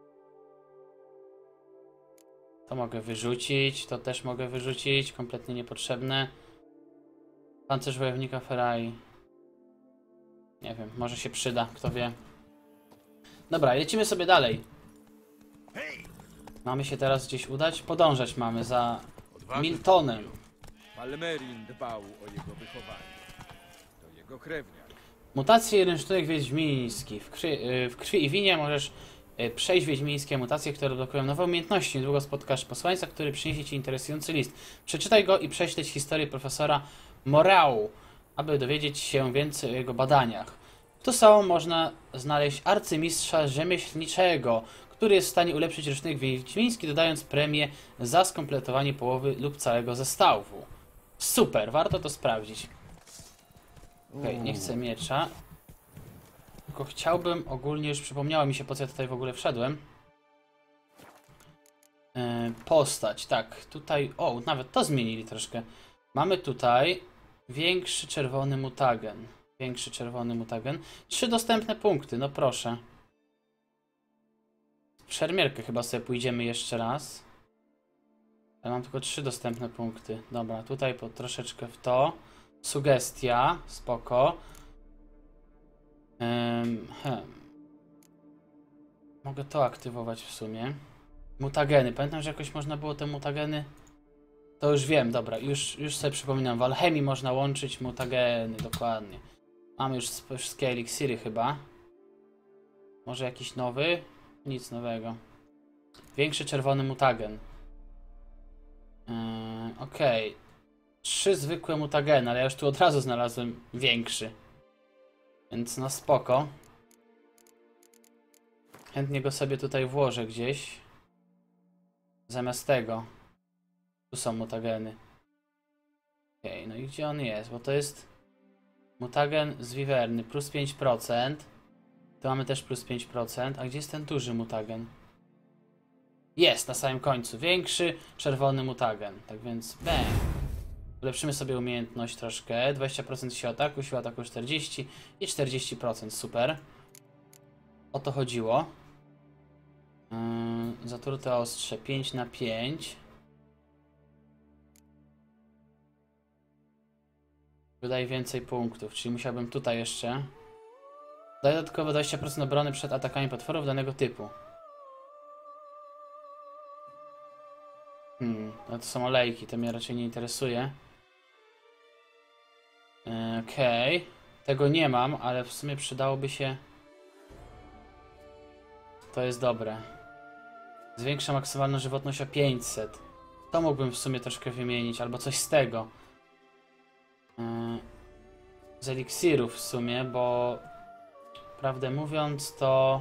To mogę wyrzucić, to też mogę wyrzucić, kompletnie niepotrzebne. Pancerz wojownika Ferai. Nie wiem, może się przyda, kto wie. Dobra, lecimy sobie dalej. Mamy się teraz gdzieś udać? Podążać mamy za Miltonem. Palmerin dbał o jego wychowanie. To jego krewniak. Mutacje i rynsztunek wiedźmiński. W krwi, w krwi i winie możesz przejść wiedźmińskie mutacje, które blokują nowe umiejętności. Niedługo spotkasz posłańca, który przyniesie ci interesujący list. Przeczytaj go i prześledź historię profesora Morau, aby dowiedzieć się więcej o jego badaniach. Tu samo można znaleźć arcymistrza rzemieślniczego, który jest w stanie ulepszyć rysunek wiedźmiński, dodając premię za skompletowanie połowy lub całego zestawu. Super, warto to sprawdzić. Okej, okay, nie chcę miecza. Tylko chciałbym, ogólnie już przypomniało mi się, po co ja tutaj w ogóle wszedłem. Yy, postać, tak, tutaj, o, nawet to zmienili troszkę. Mamy tutaj większy czerwony mutagen. Większy czerwony mutagen. Trzy dostępne punkty, no proszę. W szermierkę chyba sobie pójdziemy jeszcze raz. Ale mam tylko trzy dostępne punkty. Dobra, tutaj po troszeczkę w to. Sugestia, spoko. Um, hmm. Mogę to aktywować w sumie. Mutageny. Pamiętam, że jakoś można było te mutageny... To już wiem, dobra. Już, już sobie przypominam. W alchemii można łączyć mutageny, dokładnie. Mamy już wszystkie eliksiry chyba. Może jakiś nowy? Nic nowego. Większy czerwony mutagen. Yy, Okej. Okay. Trzy zwykłe mutageny, ale ja już tu od razu znalazłem większy. Więc no spoko. Chętnie go sobie tutaj włożę gdzieś. Zamiast tego. Tu są mutageny. Okej, okay, no i gdzie on jest? Bo to jest mutagen z wiwerny, plus pięć procent. Tu mamy też plus pięć procent. A gdzie jest ten duży mutagen? Jest, na samym końcu. Większy, czerwony mutagen. Tak więc, bang. Ulepszymy sobie umiejętność troszkę. dwadzieścia procent siły ataku, siła ataku czterdzieści i czterdzieści procent. Super. O to chodziło. Yy, zatrute ostrze pięć na pięć. Wydaje więcej punktów, czyli musiałbym tutaj jeszcze. Daje dodatkowo dwadzieścia procent obrony przed atakami potworów danego typu. Hmm, no to są olejki, to mnie raczej nie interesuje. Okej. Okay. Tego nie mam, ale w sumie przydałoby się... To jest dobre. Zwiększa maksymalną żywotność o pięćset. To mógłbym w sumie troszkę wymienić, albo coś z tego. Yy, z eliksirów w sumie, bo... Prawdę mówiąc to...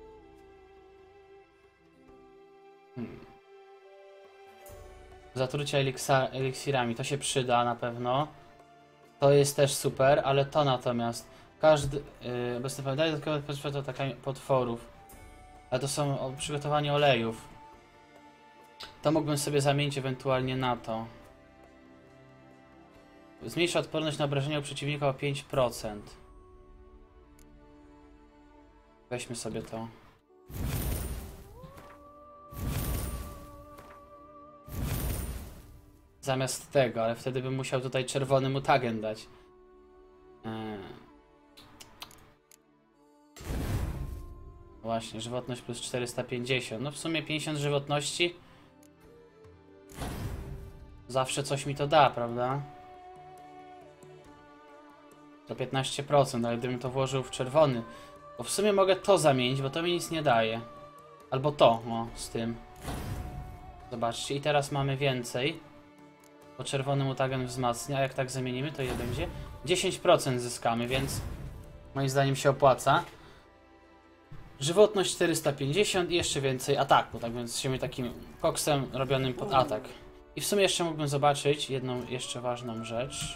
Hmm. Zatrucia eliksa, eliksirami, to się przyda na pewno. To jest też super, ale to natomiast... Każdy... Yy, bez daje dodatkowe przed atakami potworów. Ale to są o, przygotowanie olejów. To mógłbym sobie zamienić ewentualnie na to. Zmniejsza odporność na obrażenia u przeciwnika o pięć procent. Weźmy sobie to. Zamiast tego, ale wtedy bym musiał tutaj czerwony mutagen dać. Eee. Właśnie, żywotność plus czterysta pięćdziesiąt. No w sumie pięćdziesiąt żywotności. Zawsze coś mi to da, prawda? To piętnaście procent, ale gdybym to włożył w czerwony. Bo w sumie mogę to zamienić, bo to mi nic nie daje. Albo to, o, z tym. Zobaczcie, i teraz mamy więcej. Bo czerwony mutagen wzmacnia, a jak tak zamienimy, to ile będzie? dziesięć procent zyskamy, więc moim zdaniem się opłaca. Żywotność czterysta pięćdziesiąt i jeszcze więcej ataku, tak więc jesteśmy takim koksem robionym pod atak. I w sumie jeszcze mógłbym zobaczyć jedną jeszcze ważną rzecz.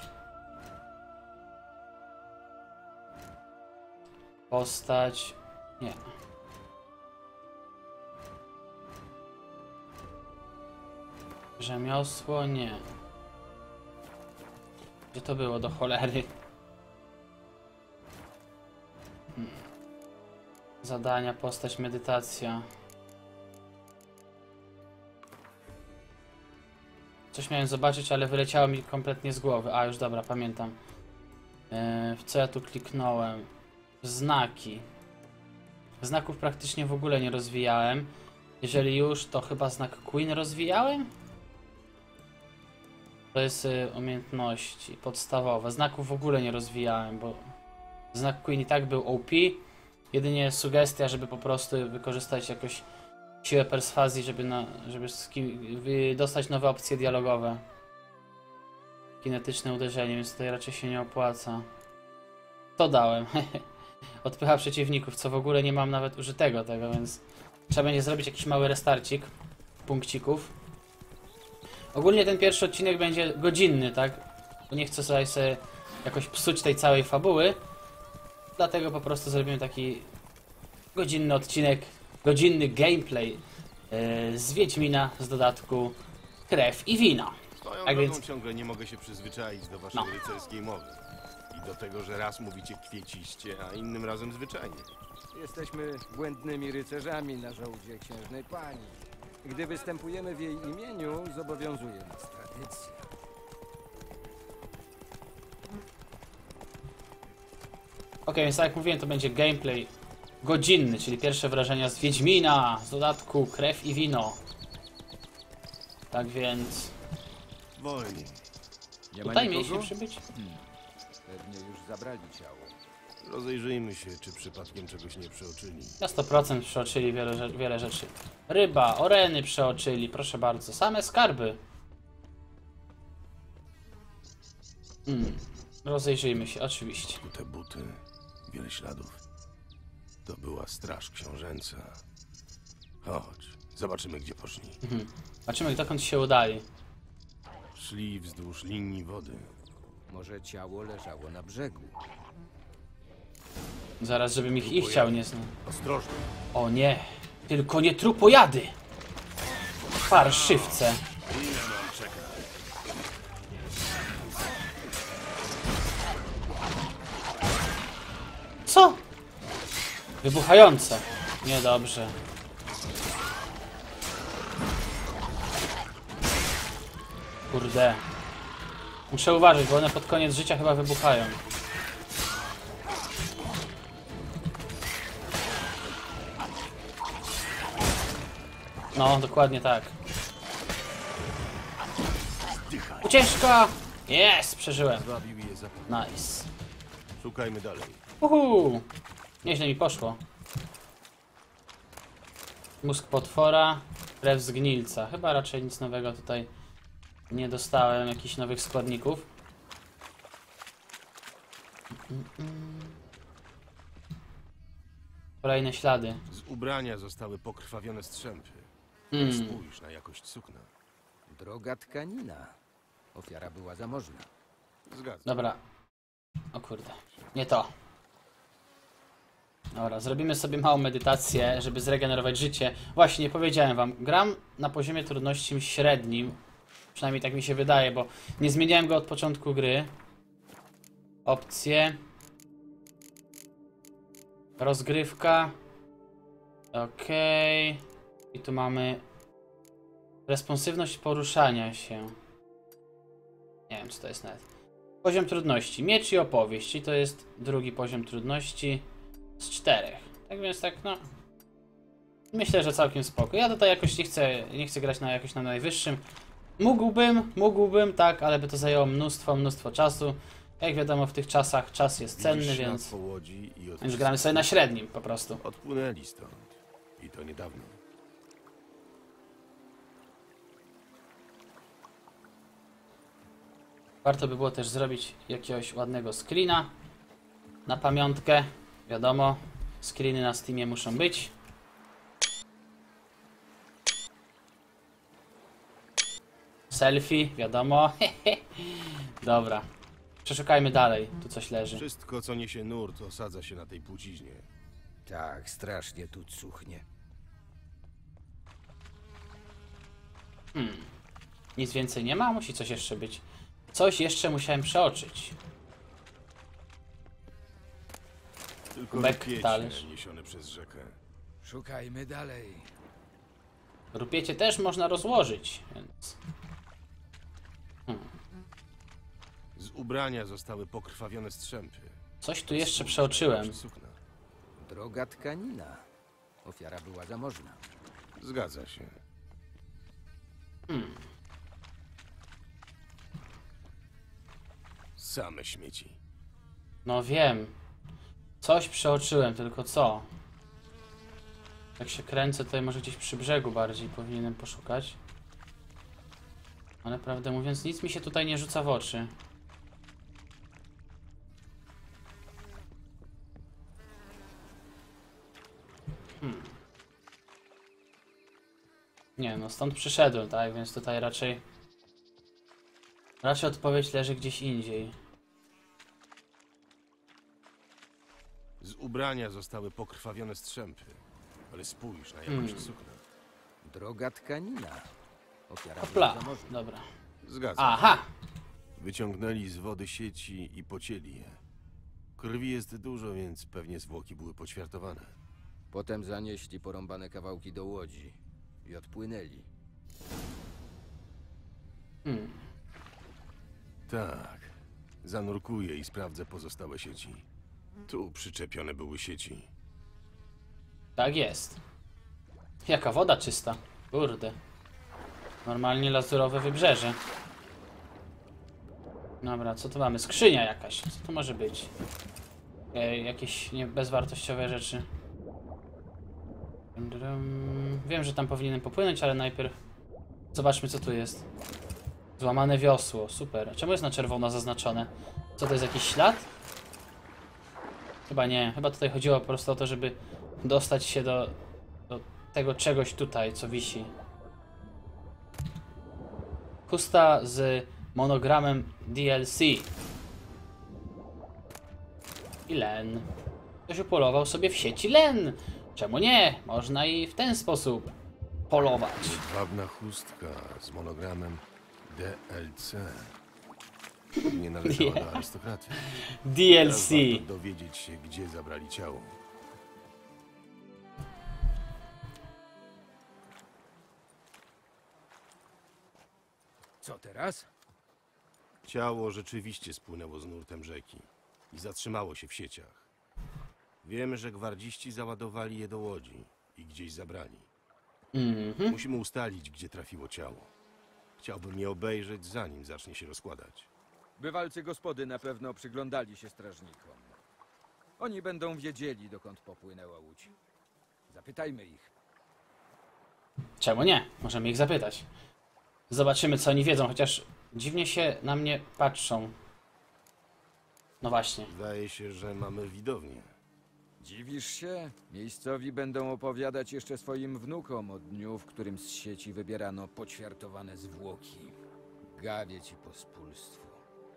Postać... nie. Rzemiosło? Nie. Gdzie to było do cholery? Hmm. Zadania, postać, medytacja. Coś miałem zobaczyć, ale wyleciało mi kompletnie z głowy. A, już dobra, pamiętam. Yy, w co ja tu kliknąłem? W znaki. Znaków praktycznie w ogóle nie rozwijałem. Jeżeli już, to chyba znak Queen rozwijałem? To jest y, umiejętności podstawowe. Znaków w ogóle nie rozwijałem, bo znak Queen i tak był O P. Jedynie sugestia, żeby po prostu wykorzystać jakoś siłę perswazji, żeby, na, żeby z kim, dostać nowe opcje dialogowe. Kinetyczne uderzenie, więc tutaj raczej się nie opłaca. To dałem. Odpycha przeciwników, co w ogóle nie mam nawet użytego tego, więc trzeba będzie zrobić jakiś mały restarcik punkcików. Ogólnie ten pierwszy odcinek będzie godzinny, tak? Bo nie chcę sobie, sobie jakoś psuć tej całej fabuły. Dlatego po prostu zrobimy taki godzinny odcinek, godzinny gameplay yy, z Wiedźmina z dodatku Krew i Wino. Swoją Tak drogą więc... ciągle nie mogę się przyzwyczaić do waszej No. rycerskiej mowy. I do tego, że raz mówicie kwieciście, a innym razem zwyczajnie. Jesteśmy błędnymi rycerzami na żołdzie księżnej pani. Gdy występujemy w jej imieniu, zobowiązuje nas tradycja. Ok, więc tak jak mówiłem, to będzie gameplay godzinny, czyli pierwsze wrażenia z Wiedźmina, z dodatku Krew i Wino. Tak więc... Wolniej. Nie ma Tutaj nikogo? mieliśmy przybyć? Pewnie już zabrali ciało. Rozejrzyjmy się, czy przypadkiem czegoś nie przeoczyli. Na sto procent przeoczyli wiele, rze- wiele rzeczy. Ryba, oreny przeoczyli, proszę bardzo. Same skarby. Hmm. Rozejrzyjmy się, oczywiście. Te buty, wiele śladów. To była straż książęca. Chodź, zobaczymy, gdzie poszli. Mhm. Zobaczymy, dokąd się udali. Szli wzdłuż linii wody. Może ciało leżało na brzegu. Zaraz, żebym ich ich chciał nie znał. Ostrożnie. O nie, tylko nie trupojady! Parszywce. Ile mam czekać? Co? Wybuchające. Niedobrze. Kurde. Muszę uważać, bo one pod koniec życia chyba wybuchają. No, dokładnie tak. Ucieczka! Jest! Przeżyłem. Zwabił je za... Nice. Szukajmy dalej. Uhu! Nieźle mi poszło. Mózg potwora, krew zgnilca. Chyba raczej nic nowego tutaj nie dostałem, jakichś nowych składników. Kolejne ślady. Z ubrania zostały pokrwawione strzępy. Hmm. Spójrz na jakość sukna. Droga tkanina. Ofiara była zamożna. Zgadzam. Dobra. O kurde. Nie to. Dobra, zrobimy sobie małą medytację, żeby zregenerować życie. Właśnie, nie powiedziałem wam. Gram na poziomie trudności średnim. Przynajmniej tak mi się wydaje, bo nie zmieniałem go od początku gry. Opcje. Rozgrywka. Okej. I tu mamy responsywność poruszania się. Nie wiem, co to jest nawet. Poziom trudności. Miecz i opowieść. I to jest drugi poziom trudności z czterech. Tak więc tak, no. Myślę, że całkiem spoko. Ja tutaj jakoś nie chcę, nie chcę grać na jakoś na najwyższym. Mógłbym, mógłbym, tak, ale by to zajęło mnóstwo, mnóstwo czasu. Jak wiadomo, w tych czasach czas jest cenny, Widzisz więc, ślad po łodzi i od... więc gramy sobie na średnim po prostu. Odpłynęli stąd. I to niedawno. Warto by było też zrobić jakiegoś ładnego screena na pamiątkę. Wiadomo, screeny na Steamie muszą być. Selfie, wiadomo. Dobra. Przeszukajmy dalej. Tu coś leży. Wszystko, co niesie nurt, osadza się na tej płciźnie. Tak, strasznie tu cuchnie. Hmm. Nic więcej nie ma? Musi coś jeszcze być. Coś jeszcze musiałem przeoczyć. Tylko Kubek, rupiecie talerz. niesione przez rzekę. Szukajmy dalej. Rupiecie też można rozłożyć, więc... Hmm. Z ubrania zostały pokrwawione strzępy. Coś tu jeszcze Spójrz na przeoczyłem. jakość sukna. Droga tkanina. Ofiara była zamożna. Zgadza się. Hmm. Same śmieci. No wiem. Coś przeoczyłem, tylko co? Jak się kręcę, tutaj może gdzieś przy brzegu bardziej powinienem poszukać. Ale prawdę mówiąc, nic mi się tutaj nie rzuca w oczy. Hmm. Nie, no stąd przyszedłem, tak? Więc tutaj raczej... Raczej odpowiedź leży gdzieś indziej. Z ubrania zostały pokrwawione strzępy. Ale spójrz na jakość Hmm. sukna. Droga tkanina. Ofiara Hopla. była zamożna. Dobra. Zgadza Aha! się. Wyciągnęli z wody sieci i pocięli je. Krwi jest dużo, więc pewnie zwłoki były poćwiartowane. Potem zanieśli porąbane kawałki do łodzi i odpłynęli. Hmm. Tak. Zanurkuję i sprawdzę pozostałe sieci. Tu przyczepione były sieci. Tak jest. Jaka woda czysta. Kurde. Normalnie lazurowe wybrzeże. Dobra, co tu mamy? Skrzynia jakaś. Co to może być? E, jakieś nie, bezwartościowe rzeczy. Dum, dum, dum. Wiem, że tam powinienem popłynąć, ale najpierw zobaczmy, co tu jest. Złamane wiosło. Super. Czemu jest na czerwono zaznaczone? Co to jest, jakiś ślad? Chyba nie. Chyba tutaj chodziło po prostu o to, żeby dostać się do, do tego czegoś tutaj, co wisi. Chusta z monogramem D L C. I len. Ktoś upolował sobie w sieci len. Czemu nie? Można i w ten sposób polować. Jedwabna chustka z monogramem D L C. Nie należała do arystokracji. D L Teraz C. warto dowiedzieć się, gdzie zabrali ciało. Co teraz? Ciało rzeczywiście spłynęło z nurtem rzeki i zatrzymało się w sieciach. Wiemy, że gwardziści załadowali je do łodzi i gdzieś zabrali. Mhm. Musimy ustalić, gdzie trafiło ciało. Chciałbym je obejrzeć, zanim zacznie się rozkładać. Bywalcy gospody na pewno przyglądali się strażnikom. Oni będą wiedzieli, dokąd popłynęła łódź. Zapytajmy ich. Czemu nie? Możemy ich zapytać. Zobaczymy, co oni wiedzą, chociaż dziwnie się na mnie patrzą. No właśnie. Wydaje się, że mamy widownię. Dziwisz się? Miejscowi będą opowiadać jeszcze swoim wnukom o dniu, w którym z sieci wybierano poćwiartowane zwłoki. Gawie ci pospólstwu.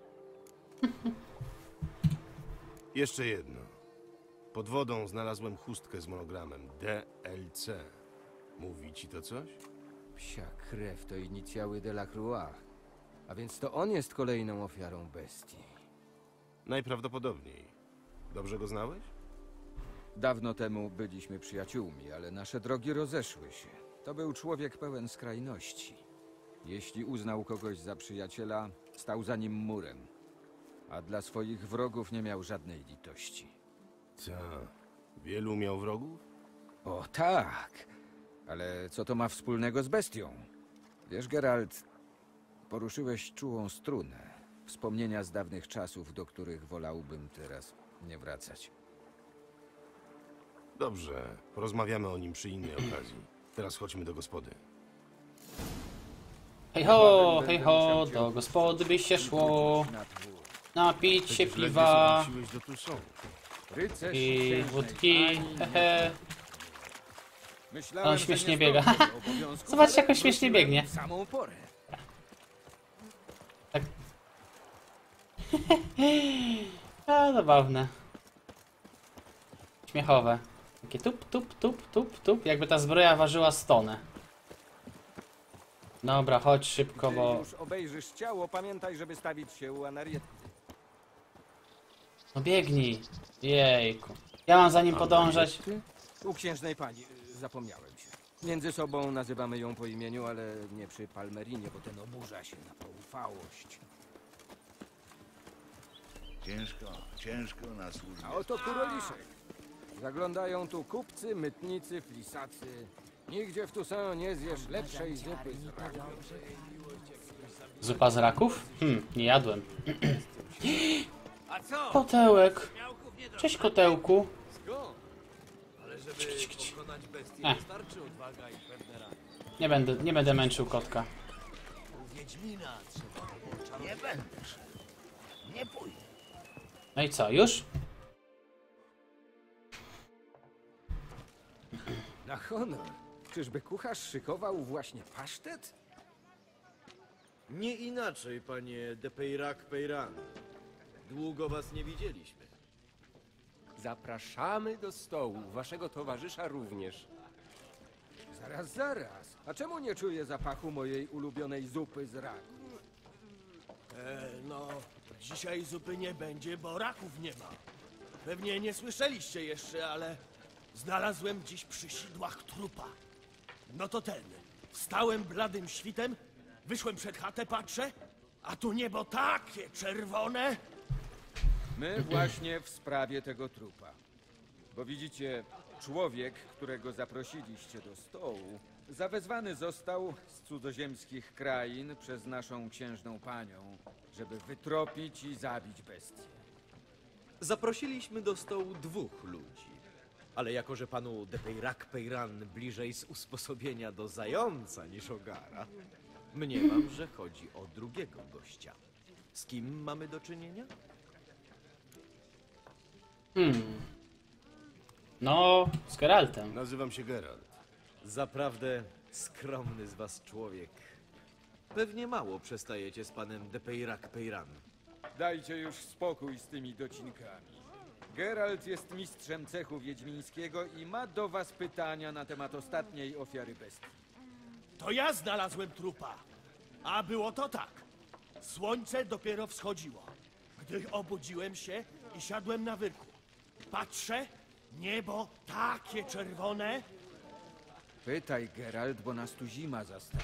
Jeszcze jedno. Pod wodą znalazłem chustkę z monogramem D L C. Mówi ci to coś? Psia krew to inicjały Delacroix. A więc to on jest kolejną ofiarą bestii. Najprawdopodobniej. Dobrze go znałeś? Dawno temu byliśmy przyjaciółmi, ale nasze drogi rozeszły się. To był człowiek pełen skrajności. Jeśli uznał kogoś za przyjaciela, stał za nim murem. A dla swoich wrogów nie miał żadnej litości. Ta. Wielu miał wrogów? O tak, ale co to ma wspólnego z bestią? Wiesz, Geralt, poruszyłeś czułą strunę. Wspomnienia z dawnych czasów, do których wolałbym teraz nie wracać. Dobrze. Porozmawiamy o nim przy innej okazji. Teraz chodźmy do gospody. Hej ho, hej ho, do gospody by się szło. Napić się Przecież piwa ledwie wróciłeś do Toussaint. Rycerz i księżnej wódki. Ani Hehe. Myślałem, On że śmiesznie nie biega. zdążę do obowiązków, Zobaczcie, ale jak on śmiesznie wróciłem biegnie. w samą porę. Tak. A, zabawne. Śmiechowe. Takie tup, tup, tup, tup, tup. Jakby ta zbroja ważyła stonę. Dobra, chodź szybko, Gdy bo... już obejrzysz ciało, pamiętaj, żeby stawić się u Anariety. No biegnij. Jejku. Ja mam za nim podążać. U księżnej pani, y, zapomniałem się. Między sobą nazywamy ją po imieniu, ale nie przy Palmerinie, bo ten oburza się na poufałość. Ciężko, ciężko na służbie. A oto kuroliszek. Zaglądają tu kupcy, mytnicy, flisacy. Nigdzie w Toussaint nie zjesz lepszej zupy z raku. Zupa z raków? Hm, nie jadłem. A co? Kotełek. Miałków nie Cześć, kotełku. skąd? Ale żeby pokonać bestię, E. wystarczy odwaga i pewne rany. Nie będę, nie będę męczył kotka. U Wiedźmina trzeba było czarodziej. Nie będę szedł. Nie pójdę. No i co, już? Na honor. Czyżby kucharz szykował właśnie pasztet? Nie inaczej, panie de Peyrac-Peyran. Długo was nie widzieliśmy. Zapraszamy do stołu, waszego towarzysza również. Zaraz, zaraz. A czemu nie czuję zapachu mojej ulubionej zupy z raku? E, no, dzisiaj zupy nie będzie, bo raków nie ma. Pewnie nie słyszeliście jeszcze, ale znalazłem dziś przy sidłach trupa. No to ten. Wstałem bladym świtem, wyszłem przed chatę, patrzę, a tu niebo takie czerwone. My właśnie w sprawie tego trupa. Bo widzicie, człowiek, którego zaprosiliście do stołu, zawezwany został z cudzoziemskich krain przez naszą księżną panią, żeby wytropić i zabić bestię. Zaprosiliśmy do stołu dwóch ludzi. Ale jako, że panu de Peyrac-Peyran bliżej z usposobienia do zająca niż ogara, mniemam, że chodzi o drugiego gościa. Z kim mamy do czynienia? Hmm. No, z Geraltem. Nazywam się Geralt. Zaprawdę skromny z was człowiek. Pewnie mało przestajecie z panem de Peyrac-Peyran. Dajcie już spokój z tymi docinkami. Geralt jest mistrzem cechu wiedźmińskiego i ma do was pytania na temat ostatniej ofiary bestii. To ja znalazłem trupa. A było to tak. Słońce dopiero wschodziło. Gdy obudziłem się i siadłem na wyrku. Patrzę, niebo takie czerwone. Pytaj, Geralt, bo nas tu zima zastanie.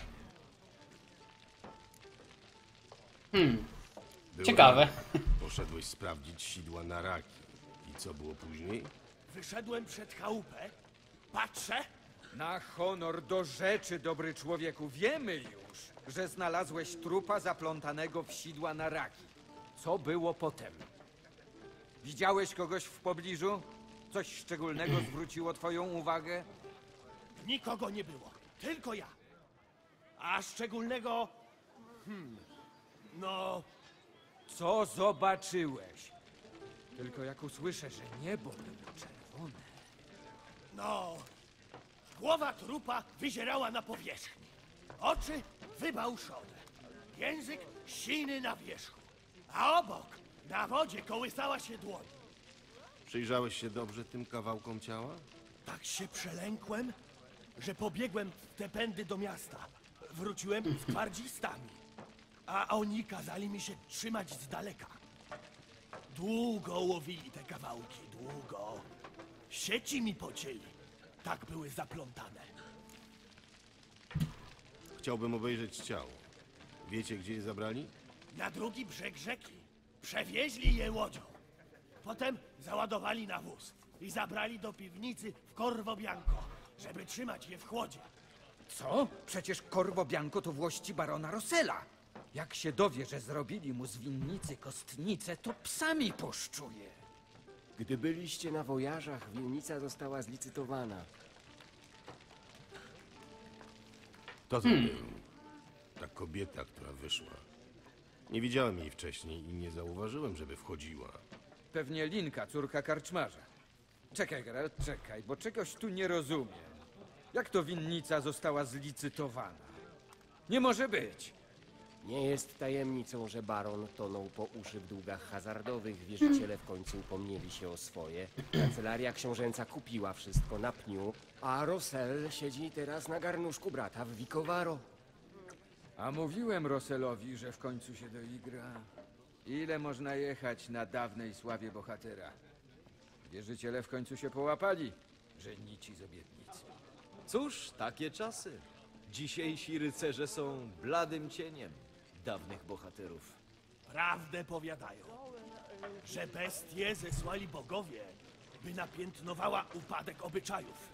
Hmm, Było ciekawe. rano. Poszedłeś sprawdzić sidła na raki. I co było później? Wyszedłem przed chałupę. Patrzę, Na honor do rzeczy, dobry człowieku, wiemy już, że znalazłeś trupa zaplątanego w sidła na raki. Co było potem? Widziałeś kogoś w pobliżu? Coś szczególnego zwróciło twoją uwagę? nikogo nie było. Tylko ja. A szczególnego... Hmm... No... Co zobaczyłeś? Tylko jak usłyszę, że niebo było czerwone. No... Głowa trupa wyzierała na powierzchni. Oczy wybałszone. Język siny na wierzchu. A obok, na wodzie, kołysała się dłoń. Przyjrzałeś się dobrze tym kawałkom ciała? Tak się przelękłem, że pobiegłem w te pędy do miasta. Wróciłem z gwardzistami. A oni kazali mi się trzymać z daleka. Długo łowili te kawałki, długo. Sieci mi pocięli. Tak były zaplątane. Chciałbym obejrzeć ciało. Wiecie, gdzie je zabrali? Na drugi brzeg rzeki. Przewieźli je łodzią. Potem załadowali na wóz i zabrali do piwnicy w Corvo Bianco, żeby trzymać je w chłodzie. Co? Przecież Corvo Bianco to włości barona Rossella. Jak się dowie, że zrobili mu z winnicy kostnicę, to psami poszczuje. Gdy byliście na wojażach, winnica została zlicytowana. To co był? Ta kobieta, która wyszła. Nie widziałem jej wcześniej i nie zauważyłem, żeby wchodziła. Pewnie Linka, córka karczmarza. Czekaj, Geralt, czekaj, bo czegoś tu nie rozumiem. Jak to winnica została zlicytowana? Nie może być! Nie jest tajemnicą, że baron tonął po uszy w długach hazardowych. Wierzyciele w końcu upomnieli się o swoje. Kancelaria książęca kupiła wszystko na pniu, a Rossell siedzi teraz na garnuszku brata w Vicovaro. A mówiłem Rossellowi, że w końcu się doigra. Ile można jechać na dawnej sławie bohatera? Wierzyciele w końcu się połapali, że nici z obietnicy. Cóż, takie czasy. Dzisiejsi rycerze są bladym cieniem dawnych bohaterów. Prawdę powiadają, że bestie zesłali bogowie, by napiętnowała upadek obyczajów.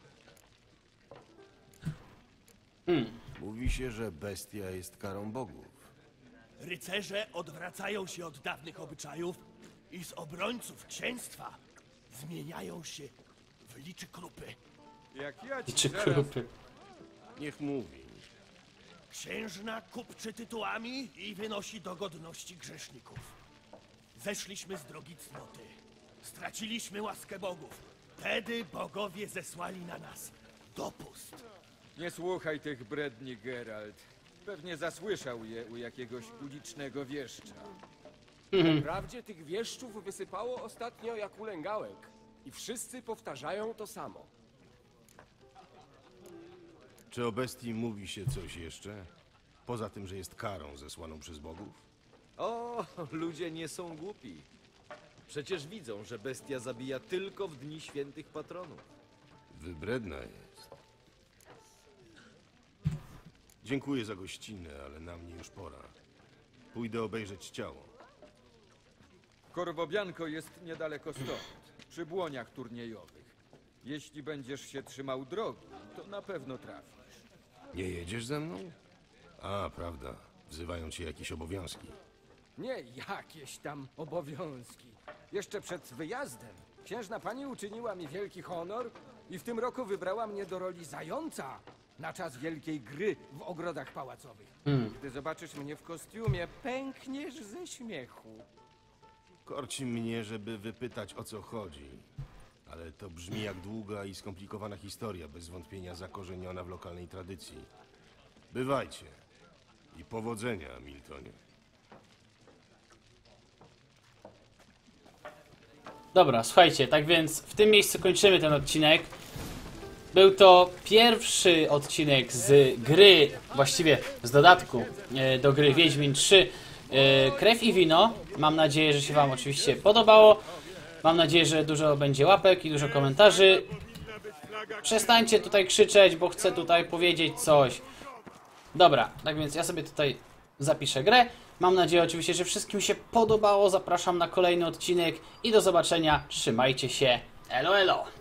Mówi się, że bestia jest karą bogów. Rycerze odwracają się od dawnych obyczajów i z obrońców księstwa zmieniają się w liczy krupy. Jak ja ci Czy zaraz... krupy? Niech mówi. Księżna kupczy tytułami i wynosi do godności grzeszników. Zeszliśmy z drogi cnoty. Straciliśmy łaskę bogów. Wtedy bogowie zesłali na nas dopust. Nie słuchaj tych bredni, Geralt. Pewnie zasłyszał je u jakiegoś ulicznego wieszcza. Wprawdzie tych wieszczów wysypało ostatnio jak ulęgałek. I wszyscy powtarzają to samo. Czy o bestii mówi się coś jeszcze? Poza tym, że jest karą zesłaną przez bogów? O, ludzie nie są głupi. Przecież widzą, że bestia zabija tylko w dni świętych patronów. Wybredna jest. Dziękuję za gościnę, ale na mnie już pora. Pójdę obejrzeć ciało. Corvo Bianco jest niedaleko stąd, przy błoniach turniejowych. Jeśli będziesz się trzymał drogi, to na pewno trafisz. Nie jedziesz ze mną? A, prawda. Wzywają cię jakieś obowiązki. Nie jakieś tam obowiązki. Jeszcze przed wyjazdem księżna pani uczyniła mi wielki honor i w tym roku wybrała mnie do roli zająca na czas wielkiej gry w ogrodach pałacowych. Gdy zobaczysz mnie w kostiumie, pękniesz ze śmiechu. Korci mnie, żeby wypytać, o co chodzi. Ale to brzmi jak długa i skomplikowana historia, bez wątpienia zakorzeniona w lokalnej tradycji. Bywajcie. I powodzenia, Miltonie. Dobra, słuchajcie, tak więc w tym miejscu kończymy ten odcinek. Był to pierwszy odcinek z gry, właściwie z dodatku e, do gry Wiedźmin trzy e, Krew i Wino. Mam nadzieję, że się wam oczywiście podobało. Mam nadzieję, że dużo będzie łapek i dużo komentarzy. Przestańcie tutaj krzyczeć, bo chcę tutaj powiedzieć coś. Dobra, tak więc ja sobie tutaj zapiszę grę. Mam nadzieję oczywiście, że wszystkim się podobało. Zapraszam na kolejny odcinek i do zobaczenia. Trzymajcie się. Elo, elo.